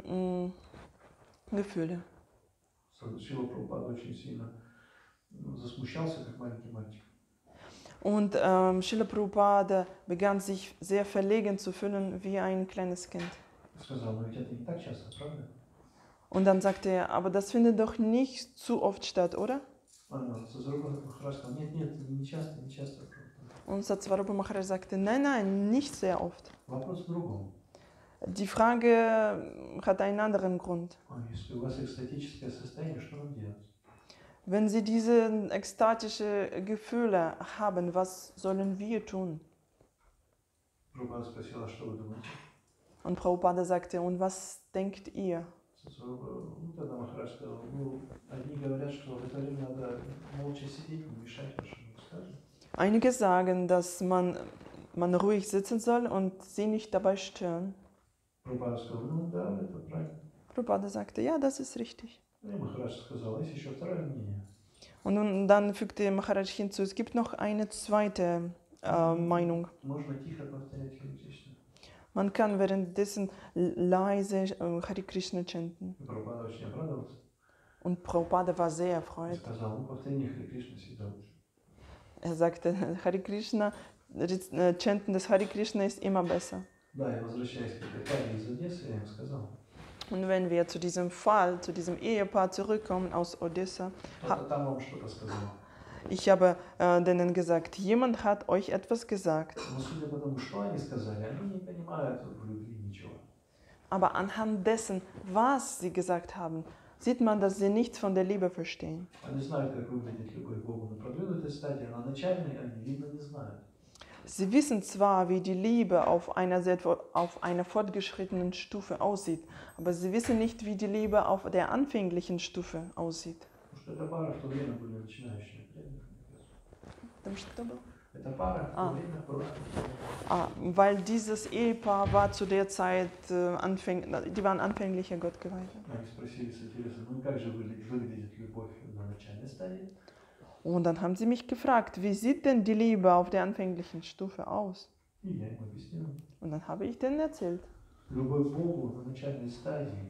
Gefühle. Шрила Прабхупада очень сильно засмущался, как маленький мальчик. Und Srila Prabhupada begann sich sehr verlegen zu fühlen wie ein kleines Kind. Сказал, но ведь это не так часто, правда? Und dann sagte er, aber das findet doch nicht zu oft statt, oder? Сатсварупа Махарадж сказал, нет, не часто, не часто. Und Satsvarupa Maharaj sagte, nein, nicht sehr oft. Вопрос в другом. Die Frage hat einen anderen Grund. Если у вас экстатическое состояние, что нам делать? Wenn Sie diese ekstatischen Gefühle haben, was sollen wir tun? Прабхупада спросила, что вы думаете? Und Prabhupada sagte, und was denkt ihr? Тогда Махарадж сказал, одни говорят, что в это время надо молча сидеть, не мешать вашему рассказу. Einige sagen, dass man ruhig sitzen soll und sie nicht dabei stören. Прабхупада сказал, ну да, это правильно. Prabhupada sagte, ja, das ist richtig. И Махарадж сказал, есть еще второе мнение. Und dann fügte Maharaj hinzu, es gibt noch eine zweite Meinung. Можно тихо повторять Харе Кришна. Man kann währenddessen leise Hare Krishna chanten. Прабхупада очень обрадовался. Und Prabhupada war sehr И erfreut. сказал, ну повторение Харе Кришны всегда лучше. Er sagte, Hare Krishna, chanten des Hare Krishna ist immer besser. Да, я возвращаясь к этой паре из Одессы, я им сказал. Und wenn wir zu diesem Fall, zu diesem Ehepaar zurückkommen aus Odessa, Там вам что-то сказал. ich habe denen gesagt, jemand hat euch etwas gesagt. Но судя по тому, что они сказали, они не понимают в любви ничего. Aber anhand dessen, was sie gesagt haben, sieht man, dass sie nichts von der Liebe verstehen. Они знают, как выглядит любовь к Богу на продвинутой стадии, а на начальной они, видно, не знают. Sie wissen zwar, wie die Liebe auf einer fortgeschrittenen Stufe aussieht, aber sie wissen nicht, wie die Liebe auf der anfänglichen Stufe aussieht. Потому что эта пара в то время были начинающими преданными. Там что было? Эта пара в то время была. Weil dieses Ehepaar war zu der Zeit, die waren anfängliche Gottgeweihte. Они спросили с интересом, ну как же выглядит любовь на начальной стадии? Und dann haben sie mich gefragt, wie sieht denn die Liebe auf der anfänglichen Stufe aus? И я им объяснил. Und dann habe ich denen erzählt. Любовь к Богу на начальной стадии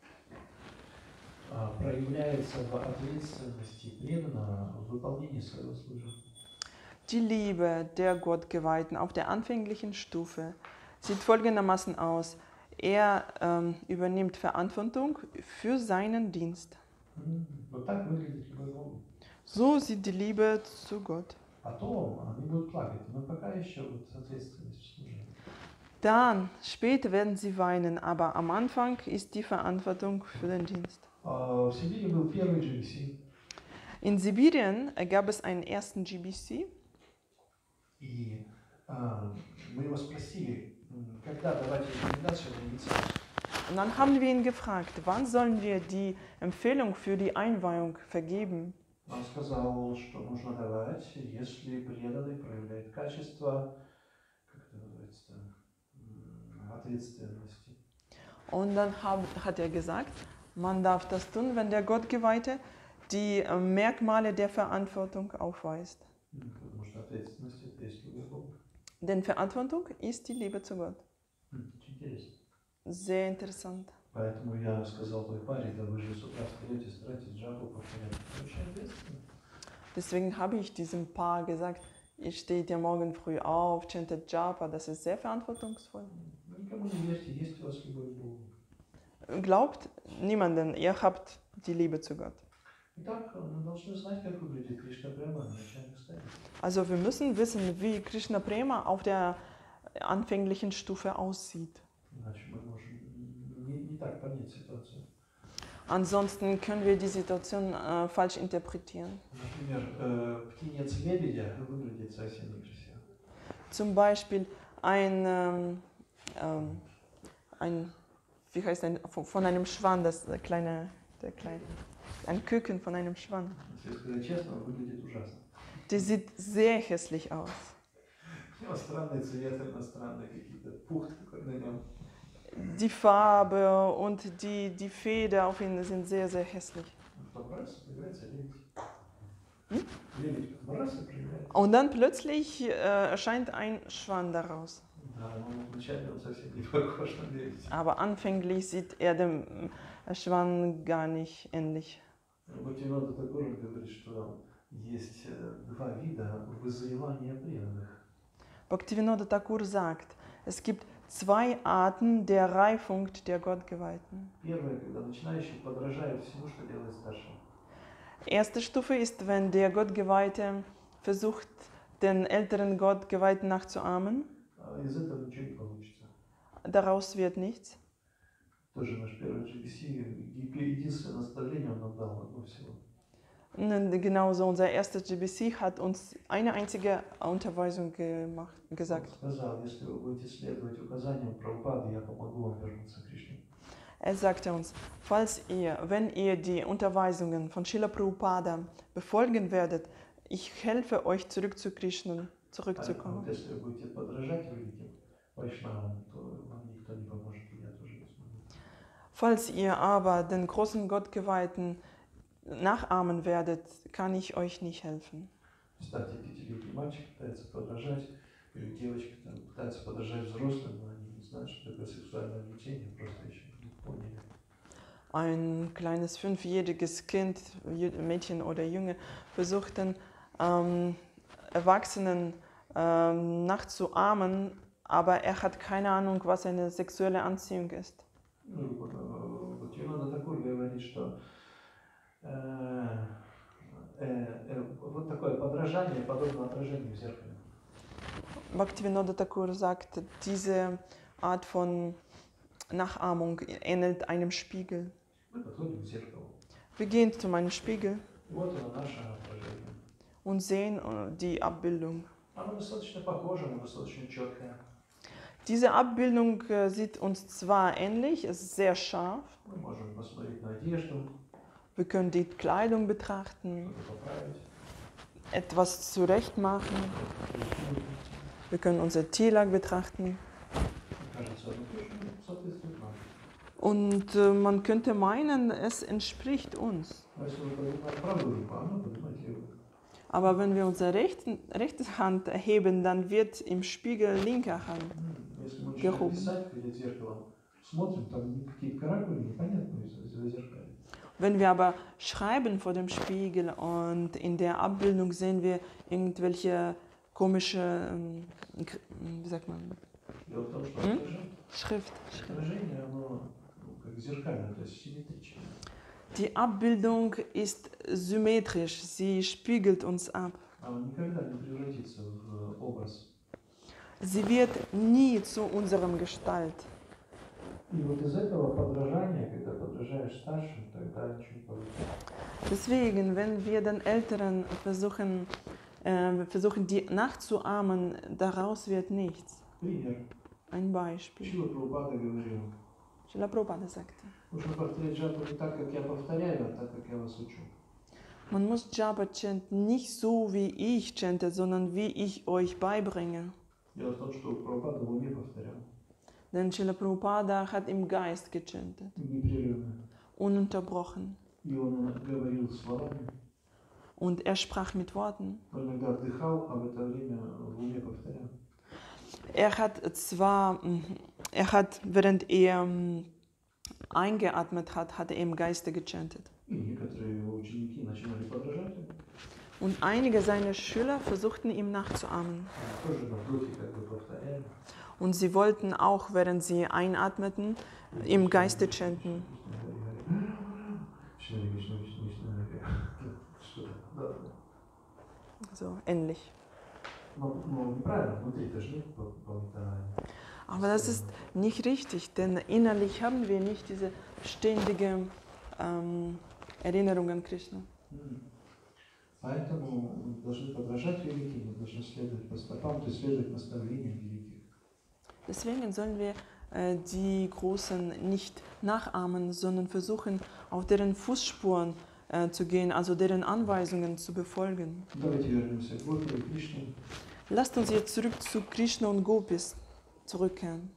проявляется в ответственности преданного в выполнении своего служения. Die Liebe der Gottgeweihten auf der anfänglichen Stufe sieht folgendermaßen aus. Er übernimmt Verantwortung für seinen Dienst. Вот так выглядит любовь к Богу. So sieht die Liebe zu Gott. Потом они будут плакать, но пока еще вот ответственность в служении. Dann, später werden sie weinen, aber am Anfang ist die Verantwortung für den Dienst. В Сибири был первый GBC, In Sibirien gab es einen ersten GBC и мы его спросили, когда давать рекомендацию на инициацию. und dann haben wir ihn gefragt, wann sollen wir die Empfehlung für die Einweihung vergeben? Он сказал, что нужно давать, если преданный проявляет качество, как это называется, ответственности. Und dann hat er gesagt, man darf das tun, wenn der Gottgeweihte die Merkmale der Verantwortung aufweist. Потому что ответственность это есть любовь к Богу. Denn Verantwortung ist die Liebe zu Gott. Очень интересно. Sehr interessant. Поэтому я сказал той паре, да вы же с утра встаете, старайтесь джапу повторять. Это очень ответственно. Deswegen habe ich diesem Paar gesagt, ihr steht ja morgen früh auf, chantet Japa, das ist sehr verantwortungsvoll. Вы никому не верьте, есть у вас любовь к Богу. Glaubt niemanden, ihr habt die Liebe zu Gott. Итак, мы должны знать, как выглядит Кришна Према на начальных стадиях. Also wir müssen wissen, wie Krishna Prema auf der anfänglichen Stufe aussieht. Иначе мы можем не так понять ситуацию. Ansonsten können wir die Situation falsch interpretieren. Например, птенец лебедя выглядит совсем некрасиво. Zum Beispiel wie heißt von einem Schwan, ein Küken von einem Schwan. Если сказать честно, он выглядит ужасно. Die sieht sehr hässlich aus. У него странный цвет, иностранные какие-то, пух такой на нем. Die Farbe und die Feder auf ihnen sind sehr, sehr hässlich. Потом раз, появляется лебедь. Лебедь потом раз и проявляется. Und dann plötzlich erscheint ein Schwan daraus. Да, но вначале он совсем не похож на лебедь. Aber anfänglich sieht er dem Schwan gar nicht ähnlich. Бхактивинода Такур говорит, что есть два вида вызревания преданных. Bhaktivinoda Thakur sagt, es gibt zwei Arten der Reifung der Gottgeweihten. Первое, когда начинающий подражает всему, что делает старший. Erste Stufe ist, wenn der Gottgeweihte versucht, den älteren Gottgeweihten nachzuahmen. Из этого ничего не получится. Daraus wird nichts. Тоже наш первый GBC, единственное наставление он нам дал одно всего. Genauso, unser erstes GBC hat uns eine einzige Unterweisung gesagt. Он сказал, если вы будете следовать указаниям Прабхупады, я помогу вам вернуться к Кришне. Er sagte uns, wenn ihr die Unterweisungen von Srila Prabhupada befolgen werdet, ich helfe euch zurück zu Krishna zurückzukommen. Вот если вы будете подражать великим вайшнавам, то вам никто не поможет, и я тоже не смогу. Falls ihr aber den großen Gottgeweihten nachahmen werdet, kann ich euch nicht helfen. Кстати, пятилетний мальчик пытается подражать, или девочка там, пытается подражать взрослым, но они не знают, что такое сексуальное влечение, просто еще не поняли. Ein kleines 5-jähriges Kind, Mädchen oder Junge, versucht den Erwachsenen nachzuahmen, aber er hat keine Ahnung, was eine sexuelle Anziehung ist. Бхактивинода Такур говорит, что вот такое подражание подобно отражению в зеркале. Bhaktivinoda Thakur sagt, diese Art von Nachahmung ähnelt einem Spiegel. Мы подходим к зеркалу. Wir gehen zu meinem Spiegel Вот оно наше отражение. und sehen die Abbildung. Оно достаточно похоже, оно достаточно четкое. Diese Abbildung sieht uns zwar ähnlich, es ist sehr scharf. Мы можем посмотреть на одежду, Wir können die Kleidung betrachten, что-то поправить. etwas zurechtmachen. Wir können unser Tierlag betrachten. Мне кажется, оно точно соответствует нам. Und man könnte meinen, es entspricht uns. Но если вы поднимаете правую руку, оно поднимает левую. Aber wenn wir unsere rechte Hand erheben, dann wird im Spiegel linke Hand. Если мы начинаем Gehoben. писать перед зеркалом, смотрим, там какие-то каракули непонятные за зеркалом. Wenn wir aber schreiben vor dem Spiegel und in der Abbildung sehen wir irgendwelche komische, wie sagt man, Дело в том, что Schrift. отражение, оно как зеркальное, то есть симметричное. Die Abbildung ist symmetrisch, sie spiegelt uns ab. Оно никогда не превратится в образ. Sie wird nie zu unserem Gestalt. И вот из этого подражания, когда подражаешь старшим, тогда ничего не получится. Deswegen, wenn wir den Älteren versuchen, die nachzuahmen, daraus wird nichts. Пример. Ein Beispiel. Шрила Прабхупада говорил, Srila Prabhupada sagte, нужно повторять джапу не так, как я повторяю, а так, как я вас учу. man muss Japa chanten nicht so, wie ich chante, sondern wie ich euch beibringe. Дело в том, что Прабхупада в уме повторял. Denn Srila Prabhupada hat im Geist gechantet, Непрерывно. ununterbrochen. И он говорил словами, Und er sprach mit Worten. он иногда отдыхал, а в это время в уме повторял. Während er eingeatmet hat, hat er im Geiste gechantet. И некоторые его ученики начинали подражать ему. Und einige seiner Schüler versuchten ihm nachzuahmen. Тоже на вдохе как бы повторяли. Und sie wollten auch, während sie einatmeten, im Geiste chanten. So ähnlich. Aber das ist nicht richtig, denn innerlich haben wir nicht diese ständige Erinnerung an Krishna. Поэтому мы должны подражать великим, мы должны следовать по стопам, то есть следовать наставлениям великих. Deswegen sollen wir die Großen nicht nachahmen, sondern versuchen, auf deren Fußspuren zu gehen, also deren Anweisungen zu befolgen. Давайте вернемся к Гопи и Кришне. Lasst uns jetzt zurück zu Krishna und Gopis zurückkehren.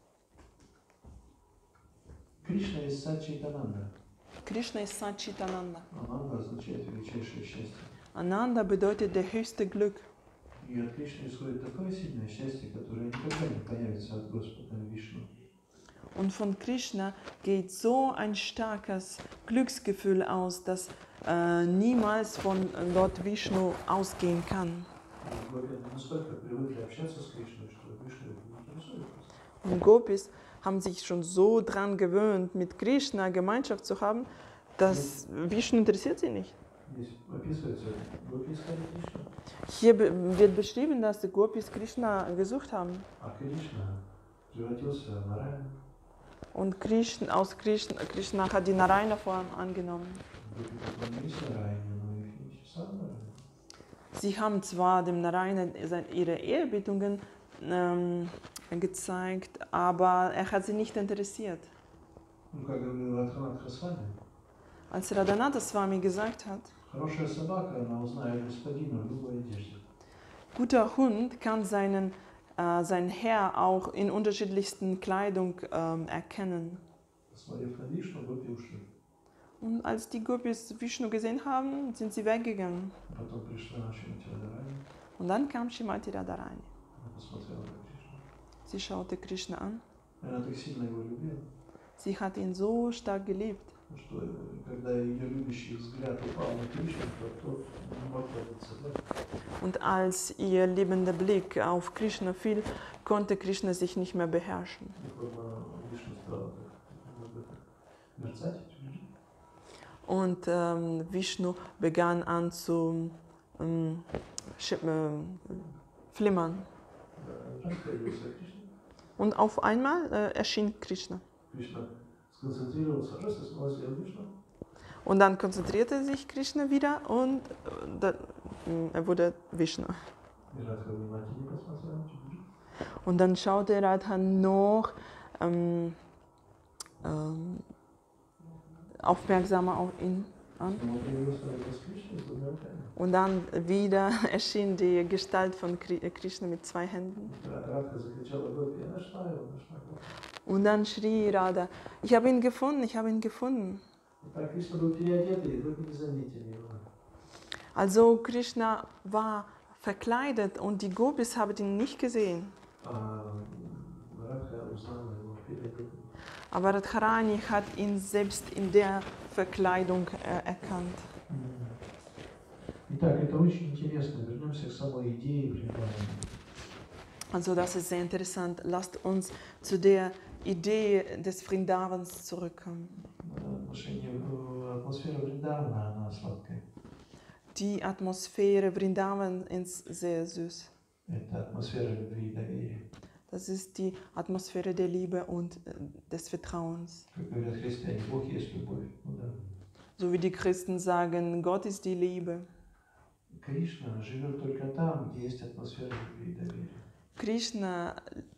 Кришна есть Сачитананда. Krishna ist Satchitananda. Ананда означает величайшее счастье. Ananda bedeutet der höchste Glück. И от Кришны исходит такое сильное счастье, которое никогда не появится от Господа Вишну. Und von Krishna geht so ein starkes Glücksgefühl aus, das niemals von Lord Vishnu ausgehen kann. Настолько привыкли общаться с Кришной, что Кришна их не интересует. Und Gopis haben sich schon so dran gewöhnt, mit Krishna Gemeinschaft zu haben, dass Vishnu interessiert sie nicht. Здесь описывается Гопи искали Кришну, Hier wird beschrieben, dass die Gopis Krishna gesucht haben. а Кришна превратился в Нараяна. Und Krishna hat die Narayana-Form angenommen. Гопи поклонились Нараяне, но их не чесал Нараяна. Sie haben zwar dem Narayana ihre Ehrerbietungen gezeigt, aber er hat sie nicht interessiert. Ну, как говорил Радханат Хасвами, Als Radhanatha Swami gesagt hat, хорошая собака, она узнает господина в любой одежде. guter Hund kann seinen Herr auch in unterschiedlichsten Kleidung erkennen. Посмотрев на Вишну, Гопи ушли. Und als die Gopis Vishnu gesehen haben, sind sie weggegangen. Потом пришла Шримати Радharani, Und dann kam Shrimati Radharani. она посмотрела на Кришну. Sie schaute Krishna an. Она так сильно его любила, Sie hat ihn so stark geliebt, что когда ее любящий взгляд упал на Кришну, то тот не мог добиться. und als ihr liebender Blick auf Krishna fiel, konnte Krishna sich nicht mehr beherrschen. Вишну стала мерцать. Und Vishnu begann an zu flimmern. Появился Кришна. Und auf einmal erschien Krishna. Кришна сконцентрировался, раз и снова сделал Вишну. Und dann konzentrierte sich Krishna wieder und er wurde Vishnu. И Радха внимательно посмотрел на Чакру. Und dann schaute Radha noch aufmerksamer auf ihn an. Он появился с Кришной с двумя руками. Und dann wieder erschien die Gestalt von Krishna mit 2 Händen. Радха закричала: «Гопи, я нашла его, нашла его». Und dann schrie Radha, ich habe ihn gefunden, ich habe ihn gefunden. Так Кришна был переодетый, и гопи не заметили его. Also Krishna war verkleidet und die Gopis haben ihn nicht gesehen. Радха узнала его переодетым. Aber Radharani hat ihn selbst in der Verkleidung erkannt. Итак, это очень интересно. Вернемся к самой идее Вриндавана. Also das ist sehr interessant. Lasst uns zu der Idee des Vrindavans zurückkommen. Атмосфера Вриндавана, она сладкая. Die Atmosphäre Vrindavan ist sehr süß. Это атмосфера любви и доверия. Das ist die Atmosphäre der Liebe und des Vertrauens. Как говорят христиане, Бог есть любовь. Ну да. So wie die Christen sagen, Gott ist die Liebe. Кришна живет только там, где есть атмосфера любви и доверия. Krishna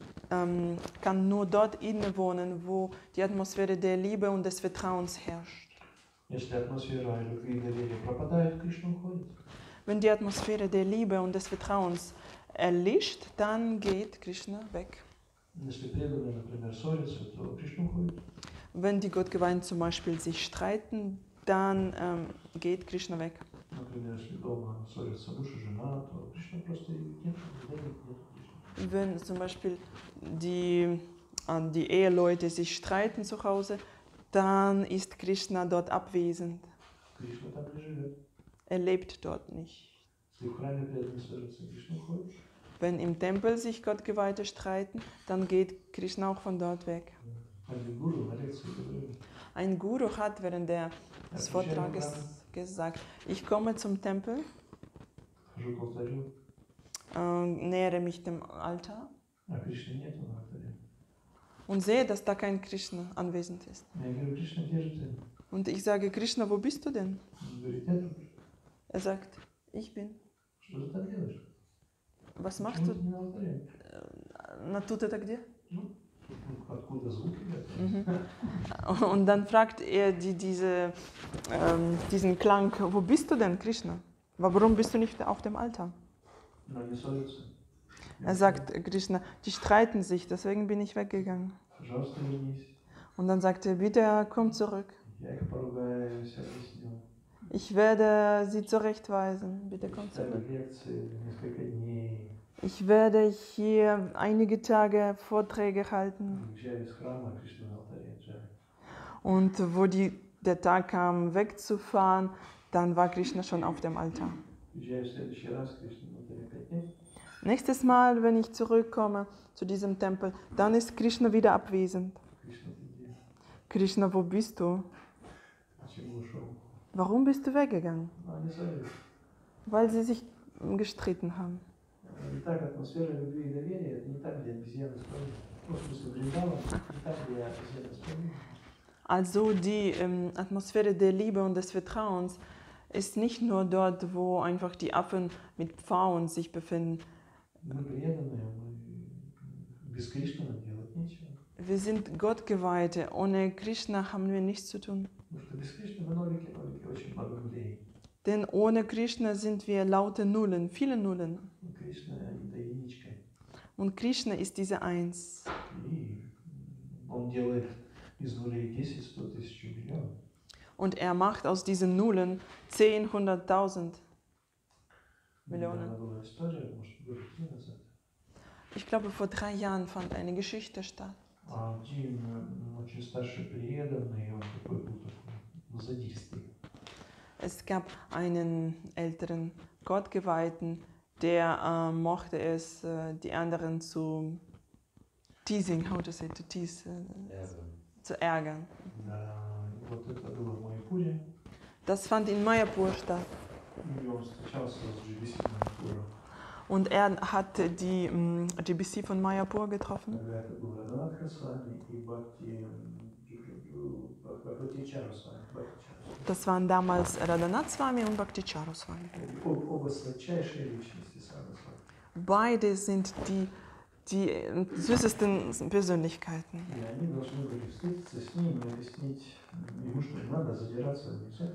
kann nur dort innewohnen, wo die Atmosphäre der Liebe und des Vertrauens herrscht. Если атмосфера любви и доверия пропадает, Кришна уходит. Wenn die Atmosphäre der Liebe und des Vertrauens erlischt, dann geht Krishna weg. Если преданные, например, ссорятся, то Кришна уходит. Wenn die Gottgeweihten zum Beispiel sich streiten, dann geht Krishna weg. Например, если дома ссорятся муж и жена, то Кришна просто нет Кришны. Wenn zum Beispiel die Eheleute sich streiten zu Hause, dann ist Krishna dort abwesend. Кришна там не живет. Er lebt dort nicht. Если в храме преданные ссорятся, Кришна уходит. Wenn im Tempel sich Gottgeweihte streiten, dann geht Krishna auch von dort weg. Один гуру на лекции говорил: Ein Guru hat während des Vortrages gesagt, ich komme zum Tempel, хожу к алтарю, nähere mich dem Altar а Кришны нет на алтаре. und sehe, dass da kein Krishna anwesend ist. Я говорю: Кришна, где же ты? Und ich sage, Krishna, wo bist du denn? Он говорит: я тут. Er sagt, ich bin. Что ты там делаешь? Was machst Почему du? ты не на алтаре? Na, tut это где? Ну, откуда звук идет? Und dann fragt er diesen Klang, wo bist du denn, Krishna? Warum bist du nicht auf dem Altar? Но они ссорятся. Er sagt, Krishna, die streiten sich, deswegen bin ich weggegangen. Пожалуйста, вернись. Und dann sagt er, bitte komm zurück. Я их поругаю, все объясню. Ich werde sie zurechtweisen. Bitte komm Ставлю zurück. лекции несколько дней. Ich werde hier einige Tage Vorträge halten. Уезжаю из храма, Кришна на алтаре. Джай. Und wo der Tag kam, wegzufahren, dann war Krishna schon auf dem Altar. Уезжаю в следующий раз, Кришна на алтаре опять нет. Nächstes Mal, wenn ich zurückkomme zu diesem Tempel, dann ist Krishna wieder abwesend. Кришна, ты где? Krishna, wo bist du? Почему ушел? Warum bist du weggegangen? Ну, они ссорились. Weil sie sich gestritten haben. Итак, атмосфера любви и доверия — это не там, где обезьяны спали. Ну, в смысле, Вриндаван, не там, где обезьяны спали. Also die Atmosphäre der Liebe und des Vertrauens ist nicht nur dort, wo einfach die Affen mit Pfauen sich befinden. Мы преданные, мы без Кришны нам делать нечего. Wir sind Gottgeweihte. Ohne Krishna haben wir nichts zu tun. Потому что без Кришны мы нолики, очень много нулей. Denn ohne Krishna sind wir laute Nullen, viele Nullen. И Кришна — это единичка. Und Krishna ist diese Eins. И он делает из нулей 10, 100 тысяч, миллион. Und er macht aus diesen Nullen 10, 100.000 Недавно Millionen. была история, может, года 3 назад. Ich glaube, vor 3 Jahren fand eine Geschichte statt. Один очень старший преданный, он такой был такой задиристый. Es gab einen älteren Gottgeweihten, der mochte es, die anderen zu teasing, how to say, to tease, zu ärgern. Да, и вот это было в Майяпуре. Das fand in Mayapur statt. И он встречался с GBC Майяпура. Und er hat die GBC von Mayapur getroffen. Тогда это был Радханат Госвами и Бхакти Чарусвами. Das waren damals Radhanath Swami und Bhakti Charuswami. Оба сладчайшие личности Сарасвати. beide sind die süßesten Persönlichkeiten. И они должны были встретиться с ним и объяснить ему, что не надо задираться в церковь.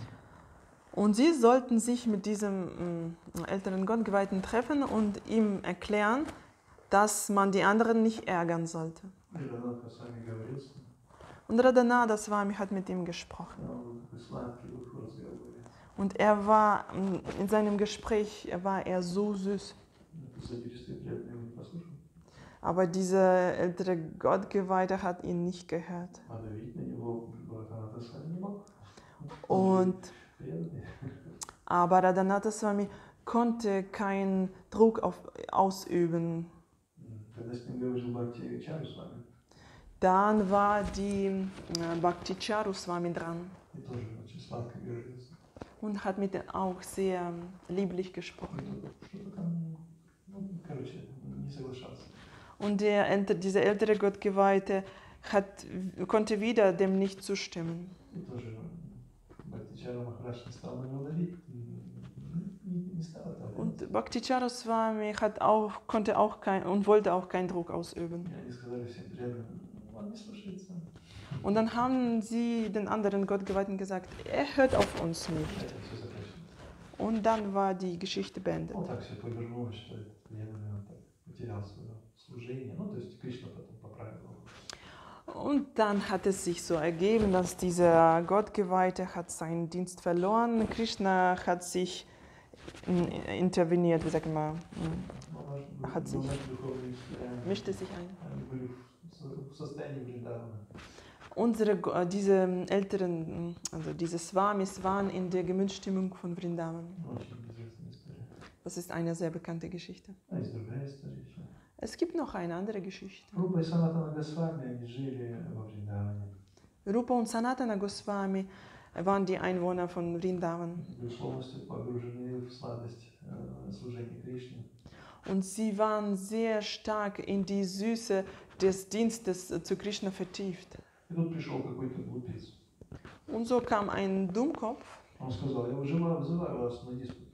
Und sie sollten sich mit diesem älteren Gottgeweihten treffen und ihm erklären, dass man die anderen nicht ärgern sollte. И Раданат с вами говорил с ним. Und Radhanada Swami hat mit ihm gesprochen. Он был такой сладкий в разговоре. Und er war in seinem Gespräch war er so süß. Сатиристы приятно его не послушали. Aber dieser ältere Gottgeweihte hat ihn nicht gehört. А давить на него Раданат с вами не мог. Und Преданный. aber Radhanata Swami konnte keinen Druck ausüben. Когда с ним говорил Бхакти Чару с вами, Dann war die Bhakti Charu Swami dran и тоже очень сладко говорился. und hat mit ihm auch sehr lieblich gesprochen. Что-то там, ну, короче, не соглашался. Und dieser ältere Gottgeweihte konnte wieder dem nicht zustimmen. И тоже Бхакти Чару Махарадж не стал на него давить, не стал этого. Und Bhakti Charu Swami konnte auch und wollte auch keinen Druck ausüben. И они сказали всем преданным, он не слушается. Und dann haben sie den anderen Gottgeweihten gesagt, er hört auf uns nicht. Это все закончилось. Und dann war die Geschichte beendet. Вот так все повернулось, что этот преданный он так потерял свое служение. Ну, то есть Кришна потом поправил его. Und dann hat es sich so ergeben, dass dieser Gottgeweihte hat seinen Dienst verloren. Krishna hat sich interveniert, wie sagt man, hat sich, mischte sich ein. Они были в состоянии Вриндавана. Diese älteren, also diese Swamis waren in der Gemütsstimmung von Vrindavan. Очень известная история. Das ist eine sehr bekannte Geschichte. А есть другая история еще. Es gibt noch eine andere Geschichte. Рупа и Санатана Госвами, они жили во Вриндаване. Rupa und Sanatana Goswami waren die Einwohner von Vrindavan. Были полностью погружены в сладость служения Кришне. Und sie waren sehr stark in die Süße des Dienstes zu Krishna vertieft. И тут пришел какой-то глупец. Und so kam ein Dummkopf. Он сказал, я вызываю вас на диспут.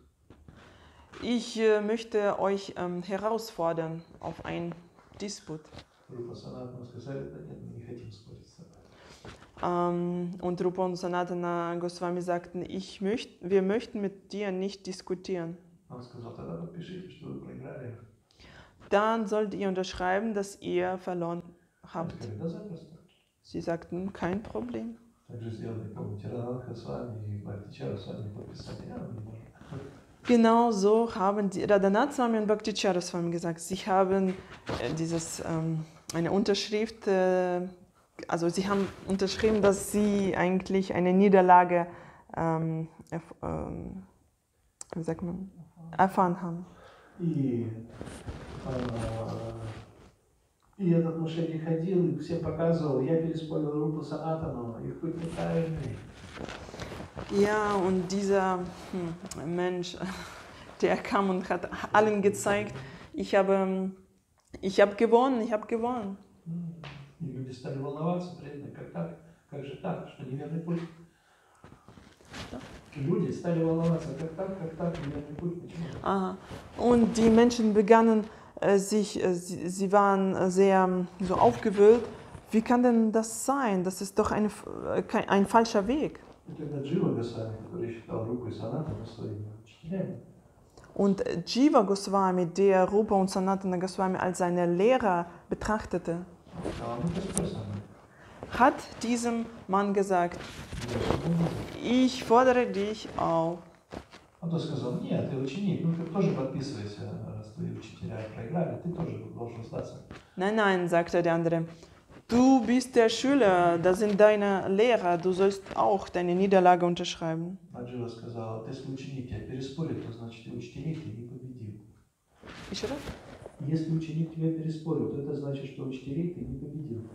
Ich möchte euch herausfordern auf einen Disput. Рупа Санатана сказали, да нет, мы не хотим спорить с тобой. Und Rupa und Sanatana Goswami sagten, wir möchten mit dir nicht diskutieren. Он сказал, тогда подпишите, что вы проиграли. Dann sollt ihr unterschreiben, dass ihr verloren Они habt. сказали, да запросто. Sie sagten, kein Problem. Так же сделали, помните, Раданатха с вами и Бхакти Чару с вами подписали, а мы не можем. Genau so haben die Radhanath Swami und Bhakti Charu Swami gesagt. Sie haben eine Unterschrift, also sie haben unterschrieben, dass sie eigentlich eine Niederlage wie sagt man, erfahren haben. И этот Мушеги ходил и всем показывал, я переспорил Рупу Санатану, и хоть неправильный. Ja, und dieser Mensch, der kam und hat allen gezeigt, ich habe gewonnen, ich habe gewonnen. И люди стали волноваться, преданные, как же так, что неверный путь. Люди стали волноваться, как так, неверный путь, почему? Aha. Und die Menschen begannen sie waren sehr so aufgewühlt. Wie kann denn das sein? Das ist doch ein falscher Weg. И тогда Джива Госвами, который считал Рупу и Санатану своими учителями, Und Jiva Goswami, der Rupa und Sanatana Goswami als seine Lehrer betrachtete, hat diesem Mann gesagt, ich fordere dich auf. Он то сказал, нет, ты ученик, ну ты тоже подписывайся, раз твои учителя проиграли, ты тоже должен сдаться. Nein, sagte der andere, du bist der Schüler, das sind deine Lehrer, du sollst auch deine Niederlage unterschreiben. А Джива сказал, если ученик тебя переспорит, то значит и ученик ты не победил. Еще раз? Если ученик тебя переспорил, то это значит, что учителей ты не победил.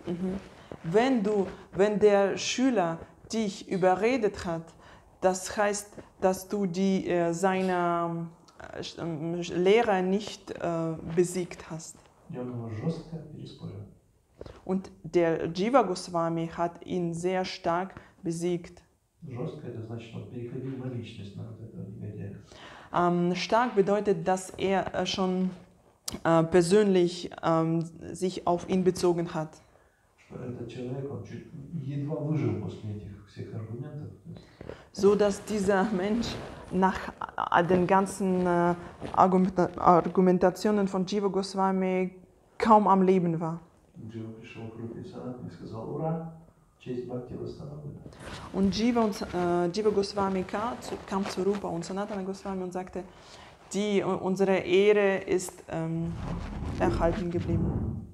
Wenn der Schüler dich überredet hat, das heißt, dass du seine Lehrer nicht besiegt hast. И он его жестко переспорил. Und der Jiva Goswami hat ihn sehr stark besiegt. Жестко это значит, что он переходил на личность, на вот этого негодяя. stark bedeutet, dass er schon persönlich sich auf ihn bezogen hat. Что этот человек, он чуть едва выжил после этих всех аргументов. То есть, So dass dieser Mensch nach den ganzen Argumentationen von Jiva Goswami kaum am Leben war. Джива пришел к Рупе Санатане и сказал: «Ура! Честь Бхакти восстановлена». Und Jiva Goswami kam zu Rupa und Sanatana Goswami und sagte, unsere Ehre ist erhalten geblieben.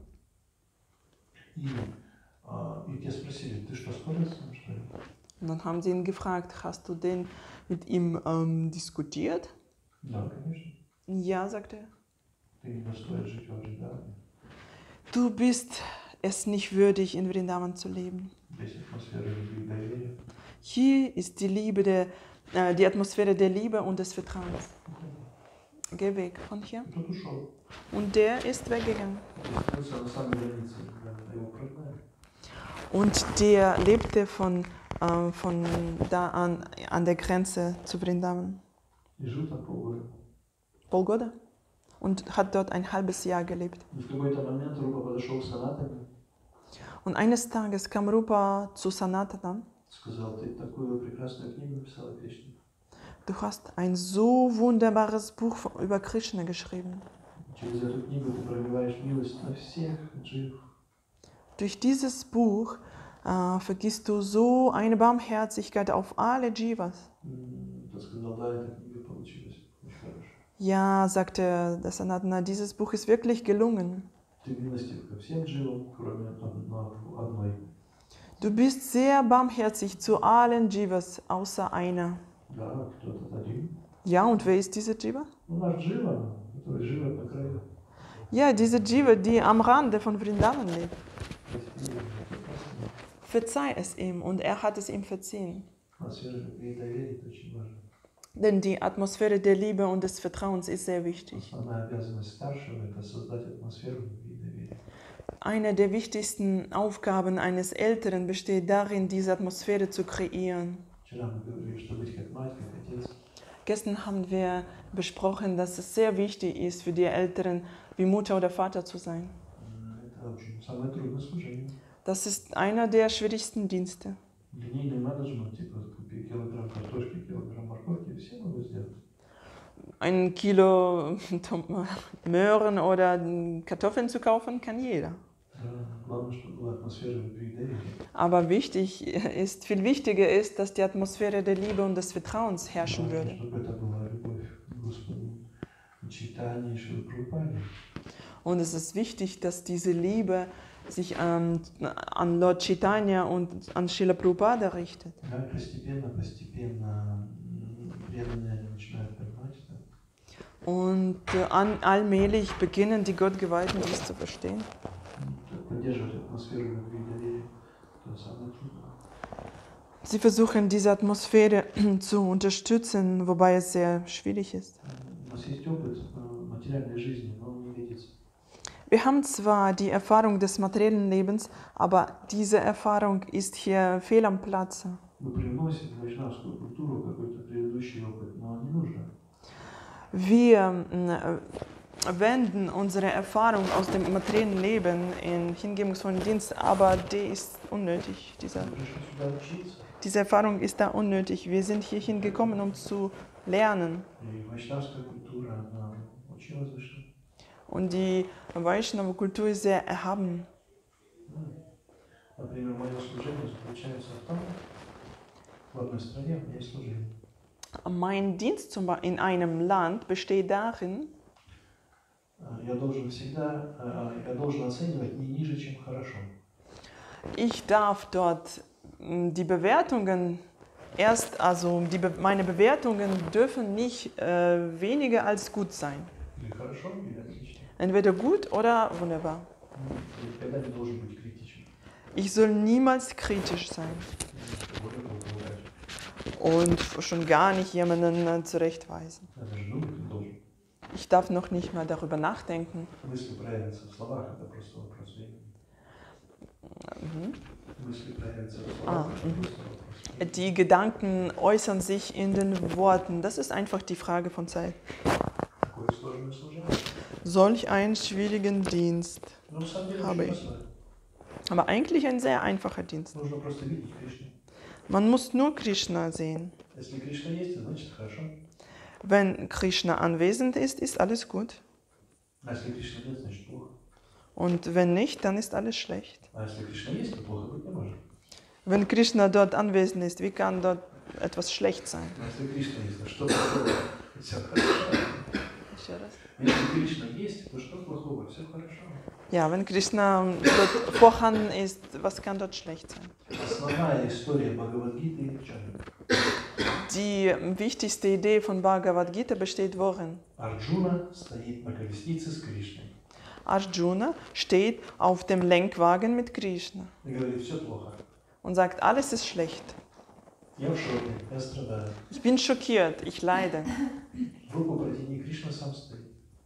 И те спросили: «Ты что, спорил с ним, что ли?» Und dann haben sie ihn gefragt, hast du denn mit ihm diskutiert? «Да, конечно. Ja, sagte er. Ты не достоин жить во Вриндаване. Du bist es nicht würdig, in Vrindavan zu leben. Здесь атмосфера любви и доверия. Hier ist die Atmosphäre der Liebe und des Vertrauens. Geh weg von hier. И тот ушел. Und der ist weggegangen. И остался на самой границе, когда его прогнали. Und der lebte von da an der Grenze zu Vrindavan. И жил там полгода. Polgoda. Und hat dort ein halbes Jahr gelebt. И в какой-то момент Рупа подошел к Санатане, Und eines Tages kam Rupa zu Sanatana. сказал: «Ты такую прекрасную книгу написала, Кришна. Du hast ein so wunderbares Buch über Krishna geschrieben. Через эту книгу ты проливаешь милость на всех джив». Durch dieses Buch vergisst du so eine Barmherzigkeit auf alle Jivas. Тот сказал: «Да, эта книга получилась очень хорошая. Ja, sagte der Sanatana, dieses Buch ist wirklich gelungen. Ты милостив ко всем дживам, кроме одной». Du bist sehr barmherzig zu allen Jivas, außer einer. Да, кто-то один. Ja, und wer ist diese Jiva? Ну, наш джива, который живет на краю. Ja, diese Jiva, die am Rande von Vrindavan lebt. Verzeih es ihm und er hat es ihm verziehen. Атмосфера любви и доверия – это очень важно. Denn die Atmosphäre der Liebe und des Vertrauens ist sehr wichtig. Основная обязанность старшего – это создать атмосферу любви и доверия. Eine der wichtigsten Aufgaben eines Älteren besteht darin, diese Atmosphäre zu kreieren. Вчера мы говорили, что быть как мать, как отец. Gestern haben wir besprochen, dass es sehr wichtig ist für die Älteren, wie Mutter oder Vater zu sein. Это очень самое трудное служение. Das ist einer der schwierigsten Dienste. Линейный менеджмент, типа купи килограмм картошки, килограмм морковки, все могут сделать. Ein Kilo Möhren oder Kartoffeln zu kaufen, kann jeder. Главное, чтобы была атмосфера любви и доверия. Aber viel wichtiger ist, dass die Atmosphäre der Liebe und des Vertrauens herrschen würde. Чтобы это была любовь к Господу, Чайтанье и Шриле Прабхупаде. Und es ist wichtig, dass diese Liebe sich an Lord Chaitanya und an Srila Prabhupada richtet. Да, постепенно преданные начинают понимать это. Und allmählich beginnen die Gottgeweihten dies zu verstehen. Поддерживать атмосферу любви и доверия – это самое трудное. Sie versuchen, diese Atmosphäre zu unterstützen, wobei es sehr schwierig ist. У нас есть опыт материальной жизни, но он не годится. Wir haben zwar die Erfahrung des materiellen Lebens, aber diese Erfahrung ist hier fehl am Platze. Мы привносим в вайшнавскую культуру какой-то предыдущий опыт, но он не нужен. Wir wenden unsere Erfahrung aus dem materiellen Leben in hingebungsvollen Dienst, aber die ist unnötig. Мы пришли сюда учиться, Diese Erfahrung ist da unnötig. Wir sind hierhin gekommen, um zu lernen. и вайшнавская культура, она очень возвышена. Und die Vaishnava-Kultur ist sehr erhaben. Например, мое служение заключается в том, в одной стране у меня есть служение. Mein Dienst in einem Land besteht darin, Я должен оценивать не ниже, чем хорошо. ich darf dort die Bewertungen meine Bewertungen dürfen nicht weniger als gut sein. Или хорошо, или отлично. Entweder gut oder wunderbar. Я никогда не должен быть критичен. Ich soll niemals kritisch sein Вот это вот und schon gar nicht jemanden zurechtweisen. Я даже думать не должен. Ich darf noch nicht mal darüber nachdenken. Мысли проявятся в словах, это просто вопрос времени. Мысли проявятся в А, словах, просто вопрос. Die Gedanken äußern sich in den Worten. Das ist einfach die Frage von Zeit. Такое сложное служение. Solch einen schwierigen Dienst. Но на самом деле Habe очень ich. простое. Aber eigentlich ein sehr einfacher Dienst. Нужно просто видеть Кришну. Man muss nur Krishna sehen. Если Кришна есть, значит хорошо. Wenn Krishna anwesend ist, ist alles gut. А если Кришны нет, значит плохо. Und wenn nicht, dann ist alles schlecht. А если Кришна есть, то плохо быть не может. Wenn Krishna dort anwesend ist, wie kann dort etwas schlecht sein? А если Кришна есть, то что плохого? Все хорошо. Если Кришна есть, то что плохого? Все хорошо. Ja, wenn Krishna dort vorhanden ist, was kann dort schlecht sein? Основная история Бхагавад-гиты в чем? Die wichtigste Idee von Bhagavad Gita besteht worin? Арджуна стоит на колеснице с Кришной Arjuna steht auf dem Lenkwagen mit Krishna и говорит, все плохо. und sagt, alles ist schlecht. Я в шоке, я страдаю. Ich bin schockiert, ich leide. Руку протяни, Кришна сам стоит.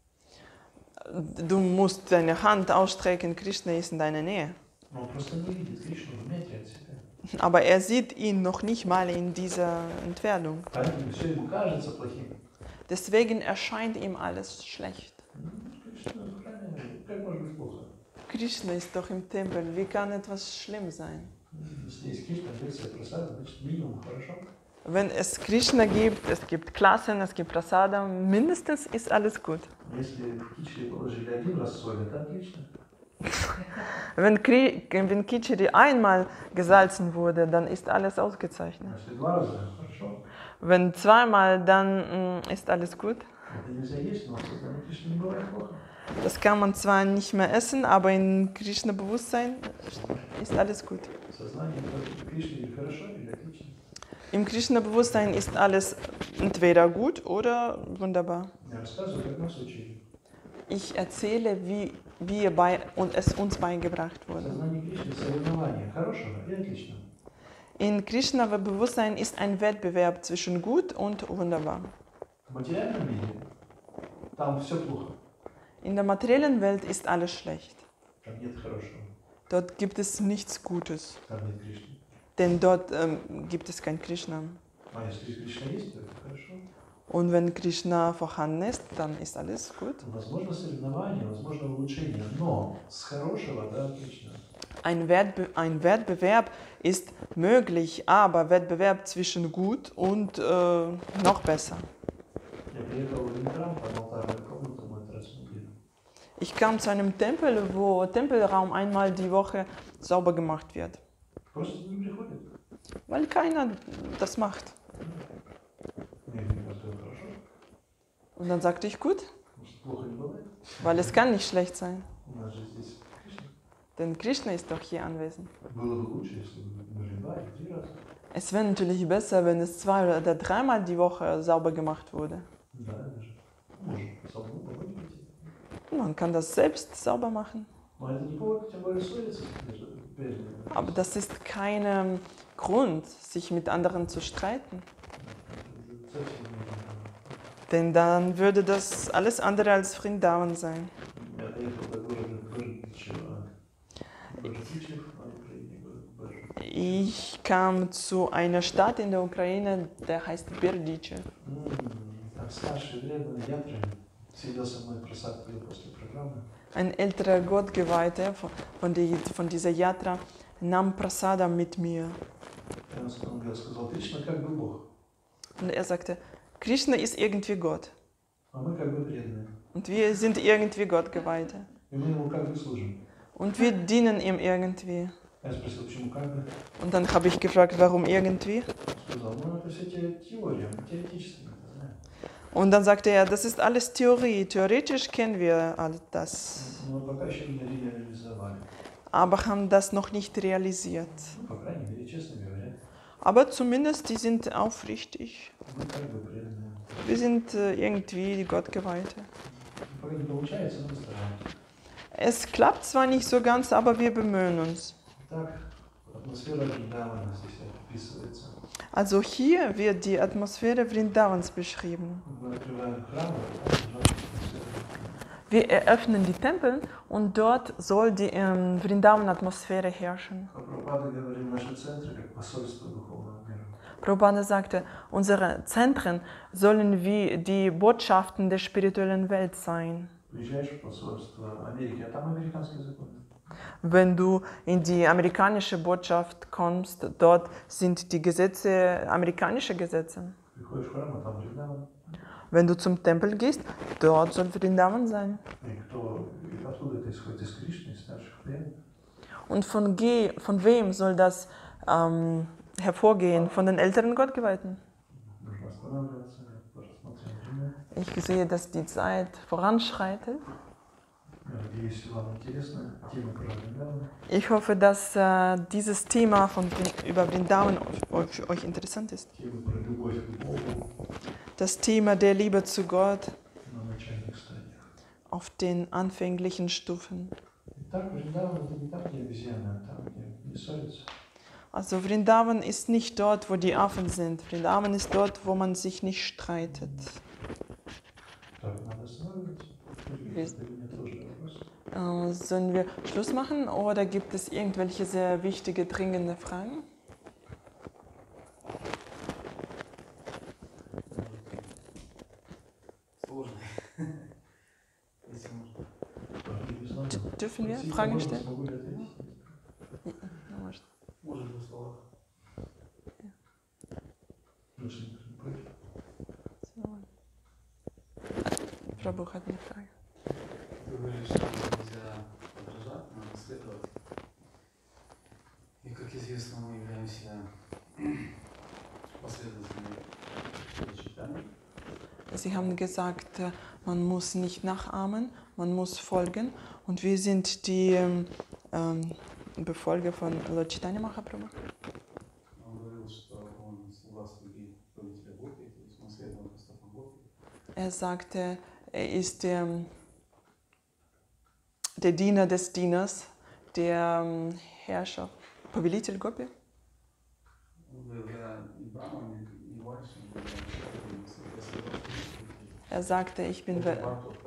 Du musst deine Hand ausstrecken, Krishna ist in deiner Nähe. Но он просто не видит Кришну в метре от себя. Aber er sieht ihn noch nicht mal in dieser Entfernung. Поэтому все ему кажется плохим. Deswegen erscheint ihm alles schlecht. Кришна в храме, как может быть плохо? Krishna ist doch im Tempel, wie kann etwas schlimm sein? Если есть Кришна, лекция просада, значит минимум хорошо. Wenn es Krishna gibt, es gibt Klassen, es gibt Prasadam, mindestens ist alles gut. Если в кичере положили один раз соль, это отлично. Wenn Kichari einmal gesalzen wurde, dann ist alles ausgezeichnet. А если два раза, хорошо. Wenn zweimal, dann ist alles gut. Это нельзя есть, но в сознании Кришны не бывает плохо. Das kann man zwar nicht mehr essen, aber in Krishna-Bewusstsein ist alles gut. В сознании Кришны или хорошо, или отлично. Im Krishna-Bewusstsein ist alles entweder gut oder wunderbar. Я рассказываю, как нас учили. Ich erzähle, wie es uns beigebracht В wurde. сознании Кришны соревнование хорошего и отличного. In Krishna-Bewusstsein ist ein Wettbewerb zwischen gut und wunderbar. В материальном мире там все плохо, In der materiellen Welt ist alles schlecht. там нет хорошего, Dort gibt es nichts Gutes, там нет Кришны. denn dort gibt es kein Krishna. А если Кришна есть, то это хорошо. Und wenn Krishna vorhanden ist, dann ist alles gut. Возможно соревнование, возможно улучшение, но с хорошего до отличного. Ein Wettbewerb ist möglich, aber Wettbewerb zwischen gut und noch besser. Я приехал в один храм, там алтарная комната, мы это раз в неделю. Ich kam zu einem Tempel, wo Tempelraum einmal die Woche sauber gemacht wird, Просто не приходят. weil keiner das macht. Мне говорят, что хорошо, Und dann sagte ich, gut, потому что плохо не бывает. weil es kann nicht schlecht sein, У нас же здесь Кришна. denn Krishna ist doch hier anwesend. Было бы лучше, если бы мы были 2 или 3 раза. Es wäre natürlich besser, wenn es 2 oder 3-mal die Woche sauber gemacht wurde. Да, даже. Можем самому помочь идти. Man kann das selbst sauber machen. Но это не повод, тем более ссориться между прежними. Aber das ist kein Grund, sich mit anderen zu streiten. Это совсем не важно. Denn dann würde das alles andere als Vrindavan sein. Я доехал до города Боржичев, на Украине город Боржичев. Ich kam zu einer Stadt in der Ukraine, der heißt Berdice. Там старший преданный Ятра сидел со мной просад пил после программы. Ein älterer Gottgeweihter von dieser Yatra nahm Prasada mit mir. И он сказал, Кришна как бы Бог, Und er sagte, Krishna ist irgendwie Gott. а мы как бы преданные. Und wir sind irgendwie Gottgeweihte. И мы ему как бы служим. Und wir dienen ihm irgendwie. Я спросил, почему как бы? Und dann habe ich gefragt, warum irgendwie? Он сказал, ну это все теория, мы теоретически это знаем. Und dann sagte er, das ist alles Theorie. Theoretisch kennen wir all das. Но пока еще не реализовали. Aber haben das noch nicht realisiert. По крайней мере, честно говоря, Aber zumindest, die sind aufrichtig. мы как бы преданные. Wir sind irgendwie die Gottgeweihte. Пока не получается, но мы стараемся. Es klappt zwar nicht so ganz, aber wir bemühen uns. Так, атмосфера Вриндавана здесь описывается. Also hier wird die Atmosphäre Vrindavans beschrieben. Мы открываем храм, и там Wir eröffnen die Tempel und dort soll die Vrindavan-Atmosphäre herrschen. А Прабхупада говорил, наши центры как посольство духовного мира. Prabhupada sagte, unsere Zentren sollen wie die Botschaften der spirituellen Welt sein. Приезжаешь в посольство Америки, а там американские законы. Wenn du in die amerikanische Botschaft kommst, dort sind die Gesetze amerikanische Gesetze. Приходишь в храм, а там Вриндаван. Wenn du zum Tempel gehst, dort soll Vrindavan sein. И откуда это исходит? Из Кришны, из старших преданных. Und von wem soll das hervorgehen? Von den älteren Gottgeweihten? Нужно останавливаться, рассмотреть время. Ich sehe, dass die Zeit voranschreitet. Надеюсь, вам интересна тема про Вриндаван. Ich hoffe, dass dieses Thema über Vrindavan für euch interessant ist. Тема про любовь к Богу Das Thema der Liebe zu Gott на начальных стадиях. auf den anfänglichen Stufen. Итак, Вриндаван это не там, где обезьяны, а там, где не ссорятся. Also Vrindavan ist nicht dort, wo die Affen sind. Vrindavan ist dort, wo man sich nicht streitet. Так, надо останавливаться. Есть. Это мне тоже вопрос. Sollen wir Schluss machen oder gibt es irgendwelche sehr wichtige, dringende Fragen? Сложно. Если можно. Dürfen wir Спросите, Fragen можно, stellen? смогу ли ответить? Ja, может. Может, в двух словах. Лучше никто не против. Prabhu hat eine Frage. Ты говоришь, что нельзя подражать, надо следовать. И, как известно, мы являемся последователями Чайтаньи. Sie haben gesagt, man muss nicht nachahmen, man muss folgen. Und wir sind die Befolger von Lord Chaitanya Mahaprabhu. Он говорил, что он слуга слуги повелителя Гопи, то есть мы следуем по стопам Гопи. Er sagte, er ist der Diener des Dieners, der Herrscher, Повелитель Gopi. Он говорил, я не Брахман, не Вайшнав, Er sagte, ich bin weder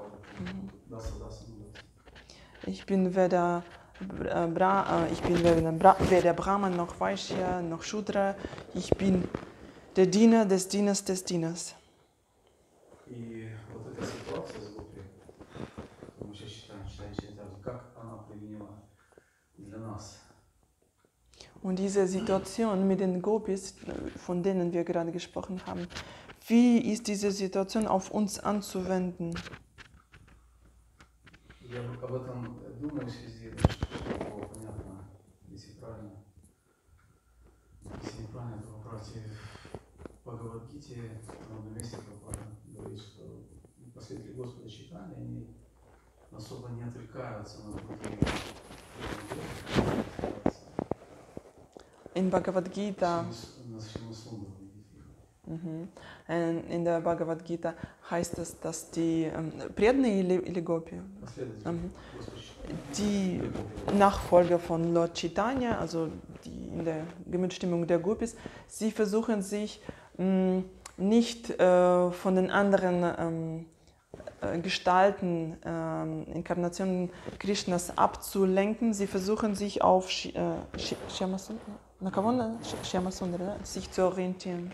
Brahman noch Vaishya noch Shudra, ich bin der Diener des Dieners des Dieners. И вот эта ситуация с Гопи, мы сейчас читаем, как она применила для нас. Und diese Situation mit den Gopis, von denen wir gerade gesprochen haben, wie ist diese Situation auf uns anzuwenden? Я об этом думаю в связи, чтобы было понятно, если неправильно, то поправьте. В Бхагавад-гите на одном месте говорит, что последователи Господа Чайтаньи, они особо не отвлекаются на другие. In Bhagavad Gita, in der Bhagavad Gita heißt es, dass die Преданные или Gopi, die Nachfolger von Lord Chaitanya, also die in der Gemütsstimmung der Gopis, sie versuchen sich nicht von den anderen Gestalten, Inkarnationen Krishnas abzulenken. Sie versuchen sich auf Shyamasundara, sich zu orientieren.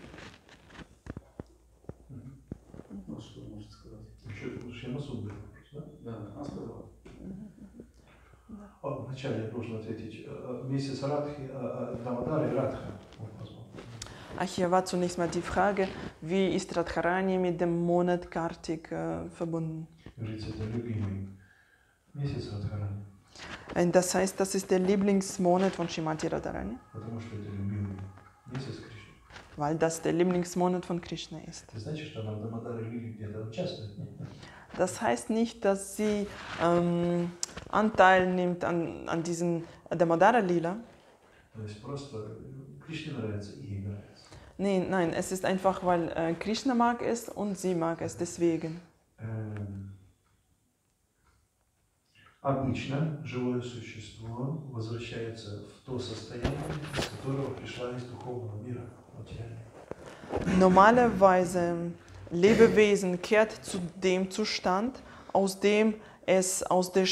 Ну, что можно сказать? Еще Шьямасундара вопрос, да? Да, она сказала. Вначале я должен ответить. Месяц Радхи, Дамодар и Радха. Ach, hier war zunächst mal die Frage, wie ist Radharani mit dem Monat Kartik verbunden? Das heißt, das ist der Lieblingsmonat von Srimati Radharani, weil das der Lieblingsmonat von Krishna ist. Das heißt nicht, dass sie Anteil nimmt an diesen Damodara-Lila. Nein, es ist einfach, weil Krishna mag es und sie mag es deswegen. Обычно живое существо возвращается в то состояние, из которого пришла из духовного мира. Normalerweise Lebewesen kehrt zu dem Zustand, aus dem es aus der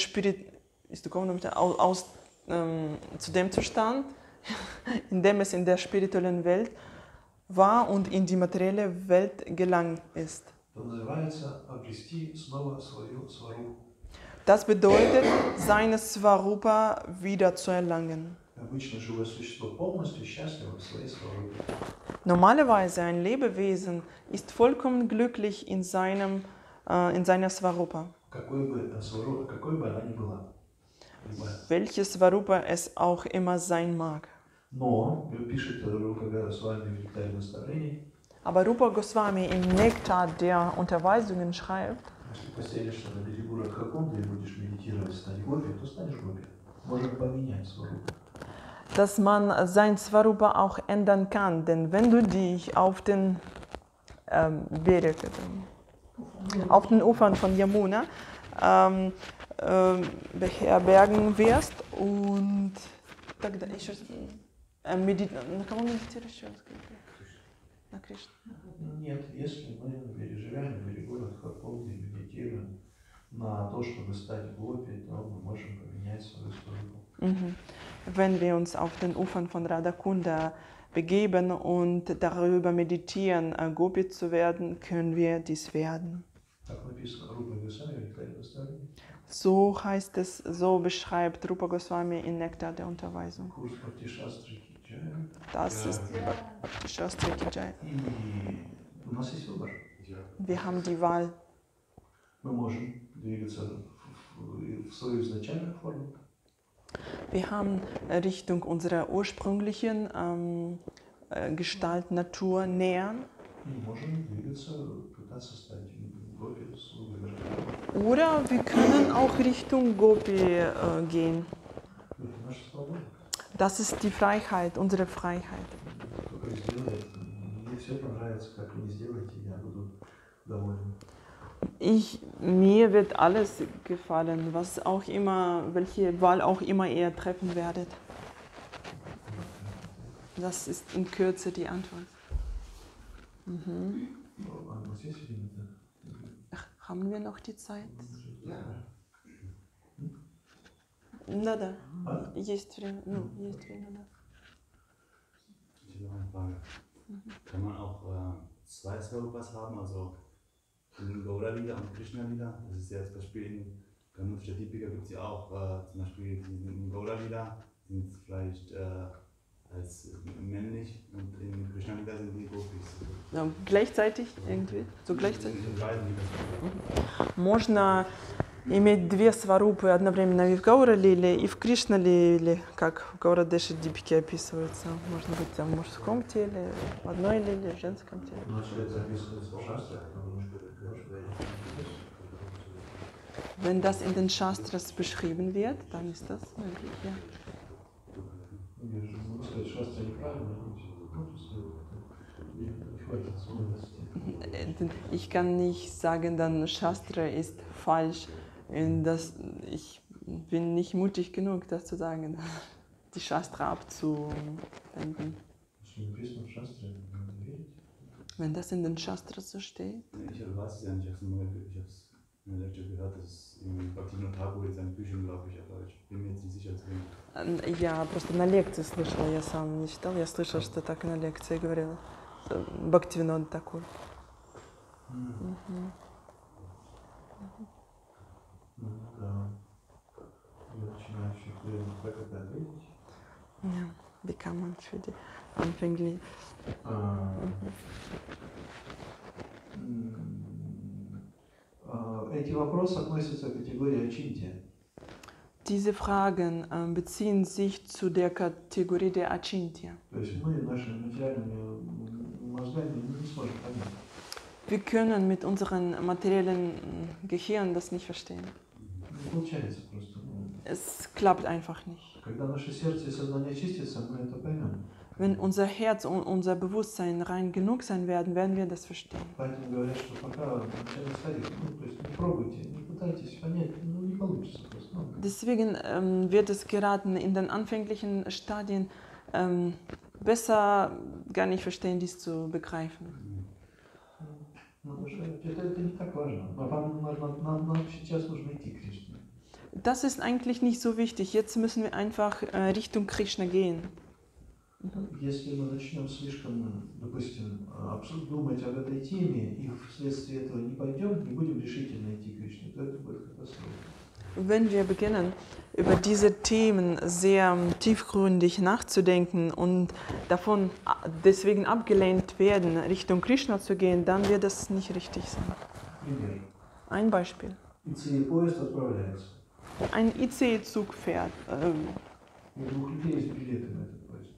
zu dem Zustand, in dem es in der spirituellen Welt war und in die materielle Welt gelangt ist. то называется обрести снова свою сварупу. Das bedeutet, seine Svarupa wieder zu erlangen. Обычно живое существо полностью счастливо в своей сварупе. Normalerweise ein Lebewesen ist vollkommen glücklich in seiner Svarupa. Какой бы она ни была. Любая. Welche Svarupa es auch immer sein mag. Но, пишет Рука с вами в Нектаре наставлений, Aber Rupa Goswami im Nektar der Unterweisungen schreibt, если поселишься на берегу Радхакунды и будешь медитировать, стать гопи, то станешь гопи. Можно поменять сварупу. dass man sein Svarupa auch ändern kann. Denn wenn du dich auf den auf den Ufern von Yamuna beherbergen wirst und тогда еще на кого медитируешь еще раз? На Кришну. Нет, если мы живем на берегу Радхакунды и медитируем на то, чтобы стать гопи, то мы можем поменять свою сварупу. Wenn wir uns auf den Ufern von Radhakunda begeben und darüber meditieren, Gopi zu werden, können wir dies werden. So heißt es, so beschreibt Rupa Goswami in Nektar der Unterweisung. Das ist Shastri Ki Jai. Wir haben die Wahl. Wir haben Richtung unserer ursprünglichen Gestalt, Natur nähern. Oder wir können auch Richtung Gopi gehen. Das ist die Freiheit, unsere Freiheit. Mir wird alles gefallen, was auch immer, welche Wahl auch immer ihr treffen werdet. Das ist in Kürze die Antwort. Ach, haben wir noch die Zeit? Да. Есть время. Есть время, да. Ich habe noch eine Frage. Kann man auch zwei Svarupas haben, also in Gaura-Lila und Krishna-Lila? Das ist ja das Beispiel in Ganushya Deepika gibt es ja auch, zum Beispiel in Gaura-Lila sind vielleicht als männlich und in Krishna-Lila sind die Gopis. Ja, gleichzeitig irgendwie? So gleichzeitig? Можно иметь две сварупы одновременно и в Гаура-лиле, и в Кришна-лиле, как в Гаурадеше Дипике описывается. Можно быть в мужском теле, в одной лиле, в женском теле. Wenn das in den Shastras beschrieben wird, dann ist das möglich, ja. Ich kann nicht sagen, dann Shastra ist falsch. Ich bin nicht mutig genug, das zu sagen, die Shastra abzuwenden. Wenn das in den Shastras so steht? Ich weiß es ja nicht, ich habe es in der Lecture gehört, dass es in Bhaktivinoda Thakur in seinen Büchern, glaube ich, aber ich bin mir jetzt nicht sicher. Я просто на лекции слышала, я сам не читал, я слышала, что так и на лекции говорила. Бхактивинода Тхакур. Ja, wie kann man für die Anfänglichen? Эти вопросы относятся к категории Ачинтия. Diese Fragen beziehen sich zu der Kategorie der Achintya. То есть мы нашими материальными мозгами не сможем понять. Wir können mit unserem materiellen Gehirn das nicht verstehen. Не получается просто. Es klappt einfach nicht. Когда наше сердце и сознание очистится, мы это поймем. Wenn unser Herz und unser Bewusstsein rein genug sein werden, werden wir das verstehen. Поэтому говорят, что пока начальный стадий, то есть не пробуйте, не пытайтесь понять, не получится просто. Deswegen wird es geraten, in den anfänglichen Stadien besser gar nicht verstehen, dies zu begreifen. Это не так важно. Нам сейчас нужно идти к Кришне. Das ist eigentlich nicht so wichtig. Jetzt müssen wir einfach Richtung Krishna gehen. Если мы начнем слишком, допустим, думать об этой теме и вследствие этого не пойдем, не будем решительно идти к Кришне, то это будет катастрофа. Wenn wir beginnen, über diese Themen sehr tiefgründig nachzudenken und davon deswegen abgelehnt werden, Richtung Krishna zu gehen, dann wird das nicht richtig sein. Пример. Ein Beispiel. ИЦЕ-поезд отправляется. Ein ICE-Zug fährt. У 2 людей есть билеты на этот поезд.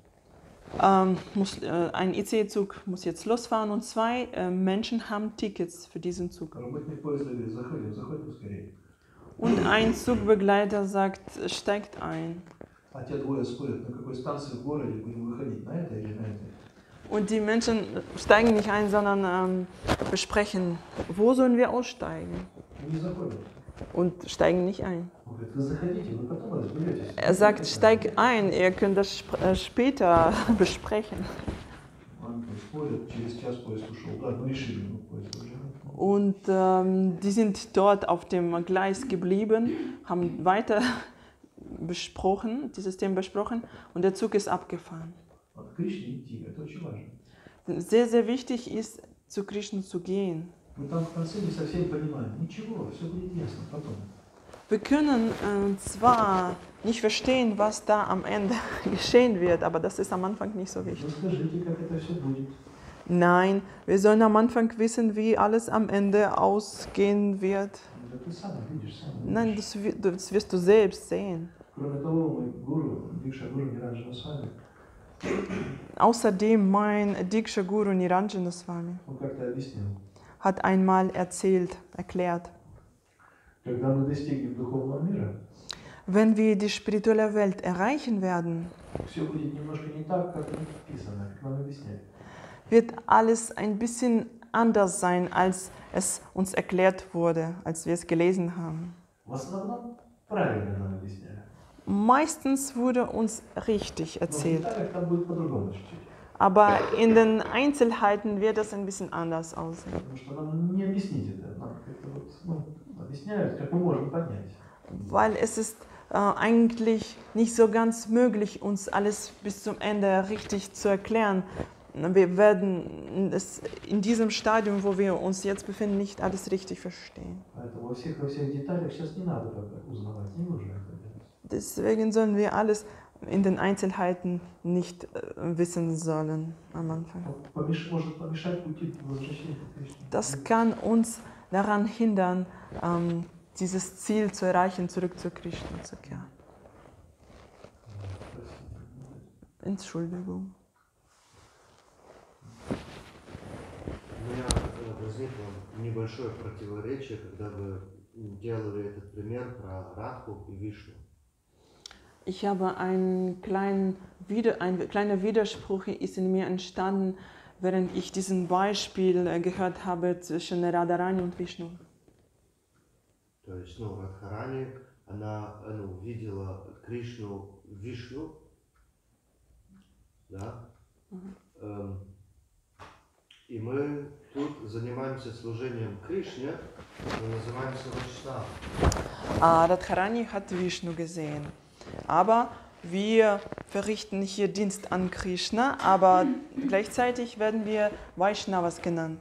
Ein ICE-Zug muss jetzt losfahren und 2 Menschen haben Tickets für diesen Zug. Работник поезда говорит, заходим скорее. Und ein Zugbegleiter sagt, steigt ein. А те двое спорят, на какой станции в городе будем выходить, на этой или на этой. Und die Menschen steigen nicht ein, sondern besprechen, wo sollen wir aussteigen? Не заходят. Und steigen nicht ein. Он говорит, вы заходите, вы потом разберетесь. Er sagt, steig ein, ihr könnt das später besprechen. Они спорят, через час поезд ушел. Да, мы решили, поезд уже. Und die sind dort auf dem Gleis geblieben, haben weiter besprochen, dieses Thema besprochen und der Zug ist abgefahren. К Кришне идти, это очень важно. Sehr, sehr wichtig ist, zu Krishna zu gehen. Мы там в конце не совсем понимаем. Ничего, все будет ясно потом. Wir können zwar nicht verstehen, was da am Ende geschehen wird, aber das ist am Anfang nicht so wichtig. Расскажите, как это все будет. Nein, wir sollen am Anfang wissen, wie alles am Ende ausgehen wird. Это ты сам видишь, сам. Nein, das wirst du selbst sehen. Кроме того, мой гуру, Дикша Гуру Ниранджана Свами, Außerdem mein Diksha Guru Niranjana Swami он как-то объяснил, hat einmal erklärt, когда мы достигнем духовного мира, wenn wir die spirituelle Welt erreichen werden, все будет немножко не так, как написано, как нам объясняют. wird alles ein bisschen anders sein, als es uns erklärt wurde, als wir es gelesen haben. В основном правильно нам объясняли. Meistens wurde uns richtig Но в erzählt, деталях там будет по-другому чуть-чуть. aber in den Einzelheiten wird es ein bisschen anders aussehen. Потому что нам не объяснить это. Нам как-то вот, объясняют, как мы можем понять. Weil es ist eigentlich nicht so ganz möglich, uns alles bis zum Ende richtig zu erklären. Wir werden es in diesem Stadium, wo wir uns jetzt befinden, nicht alles richtig verstehen. Поэтому во всех деталях сейчас не надо пока узнавать, не нужно это делать. Deswegen sollen wir alles in den Einzelheiten nicht wissen sollen am Anfang. Может помешать пути возвращения к Кришне. Das kann uns daran hindern, dieses Ziel zu erreichen, zurück zu Krishna zu kehren. Entschuldigung. У меня возникло небольшое противоречие, когда вы делали этот пример про Радху и Вишну. Ich habe ein kleiner Widerspruch ist in mir entstanden, während ich diesen Beispiel gehört habe zwischen Radharani und Vishnu. То есть, Радхарани, она видела Кришну Вишну, да? И мы тут занимаемся служением Кришне, мы называемся Вайшнава. Radharani hat Vishnu gesehen. Aber wir verrichten hier Dienst an Krishna, aber gleichzeitig werden wir Vaishnavas genannt.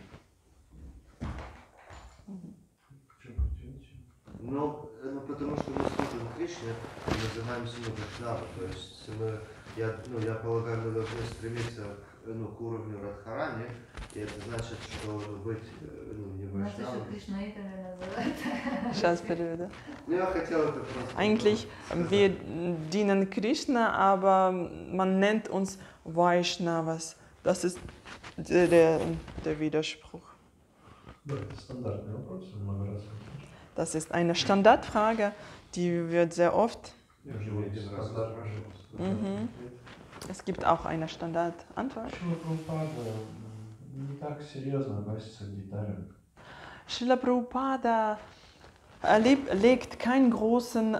Но потому что мы служим Кришне, мы называемся Вайшнава. То есть я полагаю, мы должны стремиться к уровню Радхарани, и это значит, что быть не Вайшнавом. Сейчас переведу. Я хотел это просто... Eigentlich, wir dienen Krishna, aber man nennt uns Vaishnavas. Das ist der Widerspruch. Das ist eine Standardfrage, die wird sehr oft. Es gibt auch eine Standardantwort. Srila Prabhupada legt keine große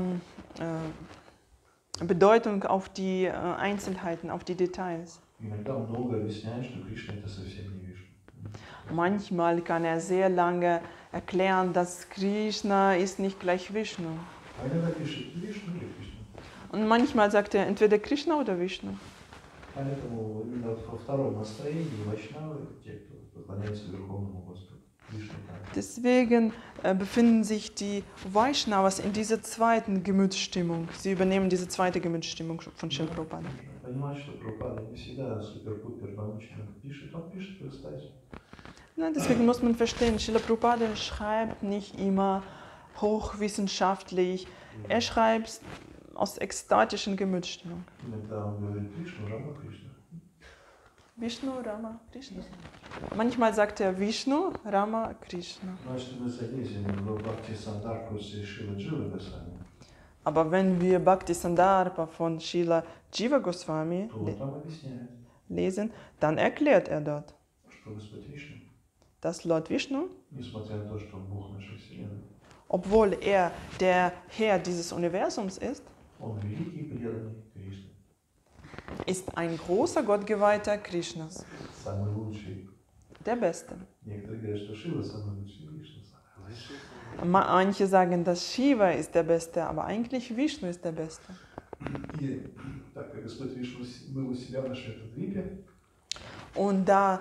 Bedeutung auf die Einzelheiten, auf die Details. Manchmal kann er sehr lange erklären, dass Krishna ist nicht gleich Vishnu. А иногда пишет Вишну или Кришна. Und manchmal sagt er entweder Krishna oder Vishnu. Поэтому именно вот во втором настроении вайшнавы, те, кто поклоняется Верховному Господу, Вишну. Deswegen befinden sich die Vaishnavas in dieser zweiten Gemütsstimmung. Sie übernehmen diese zweite Gemütsstimmung von Srila Prabhupada. Понимать, что Прабхупада не всегда супер-пупер научно пишет, он пишет в экстазе. Ja, deswegen muss man verstehen, Srila Prabhupada schreibt nicht immer hochwissenschaftlich. Er schreibt aus ekstatischen Gemütsstimmung. Иногда он говорит Вишну, Рама, Кришна. Vishnu, Rama, Krishna. Manchmal sagt er Vishnu, Rama, Krishna. Значит, мы залезем в Бхакти-сандарпус и Шила Джива Госвами, Aber wenn wir Bhakti Sandarbha von Srila Jiva Goswami то он там объясняет, lesen, dann erklärt er dort, что Господь Вишну, dass Lord Vishnu, несмотря на то, что он Бог нашей Вселенной, obwohl er der Herr dieses Universums ist, он великий и преданный Кришна, ist ein großer Gottgeweihter Krishnas, самый лучший. der Beste. Некоторые говорят, что Шива самый лучший, Вишну самый лучший. Manche sagen, dass Shiva ist der Beste, aber eigentlich Vishnu ist der Beste. И так как Господь Вишну был у себя в Шветадвипе, Und da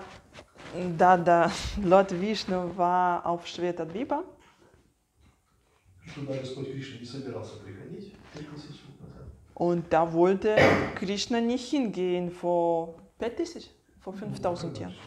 Lord Vishnu war auf Shvetadvipa, сюда Господь Вишну не собирался приходить 3000 лет назад, und da wollte Krishna nicht hingehen vor 5000 Jahren.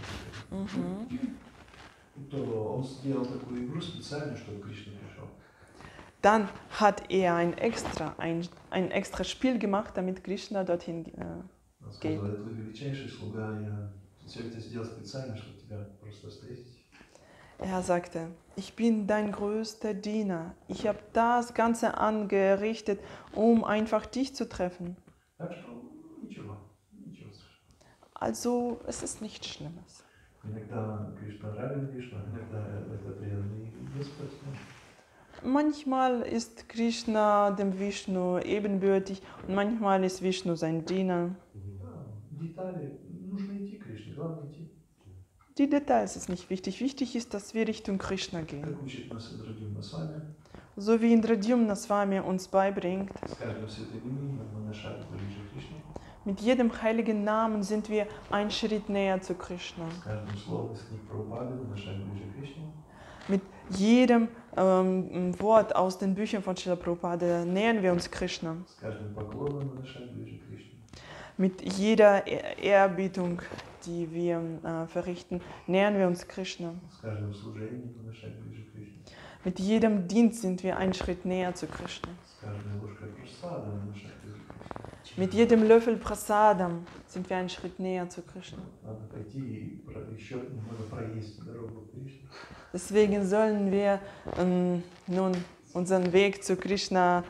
то он сделал такую игру специально, чтобы Кришна пришел. Dann hat er ein extra Spiel gemacht, damit Krishna dorthin Он сказал, это твой величайший слуга, я все это сделал специально, чтобы тебя просто встретить. Er sagte, ich bin dein größter Diener. Ich habe das Ganze angerichtet, um einfach dich zu treffen. Так что ничего, ничего страшного. Also es ist nichts Schlimmes. Иногда Кришна равен Вишну, иногда это преданный Господь. Manchmal ist Krishna dem Vishnu ebenbürtig und manchmal ist Vishnu sein Diener. Детали, нужно идти к Кришне, главное идти. Die Details ist nicht wichtig. Wichtig ist, dass wir Richtung Krishna gehen. Как учит нас Индрадьюмна с вами, So wie Indradyumna Swami uns beibringt, с каждым святым именем мы на шаг ближе к Кришне, mit jedem heiligen Namen sind wir einen Schritt näher zu Krishna. с каждым словом из книг Прабхупады мы на шаг ближе к Кришне. Mit jedem Wort aus den Büchern von Srila Prabhupada nähern wir uns Krishna. С каждым поклоном мы на шаг ближе к Кришне. Mit jeder Ehrbietung, die wir verrichten, nähern wir uns Krishna. С каждым служением мы на шаг ближе к Кришне. Mit jedem Dienst sind wir einen Schritt näher zu Krishna. С каждой ложкой прасада мы на шаг ближе к Кришне. Mit jedem Löffel Prasadam sind wir einen Schritt näher zu Krishna. Надо пойти и еще немного проесть дорогу к Кришне. Deswegen sollen wir nun unseren Weg zu Krishna,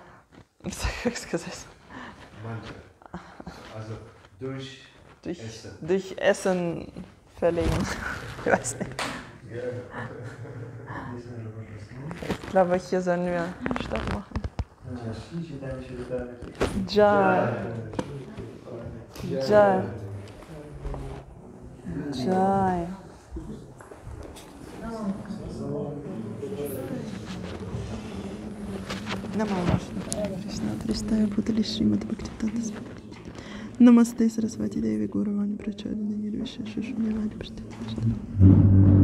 Also durch Essen verlegen. Ich weiß nicht. Ich glaube, hier sollen wir Stopp machen. Jai. Jai. Jai. Намасте Сарасвати Деви Гурувани Прачарина Нирвиша Шушуньявани Прастапишта.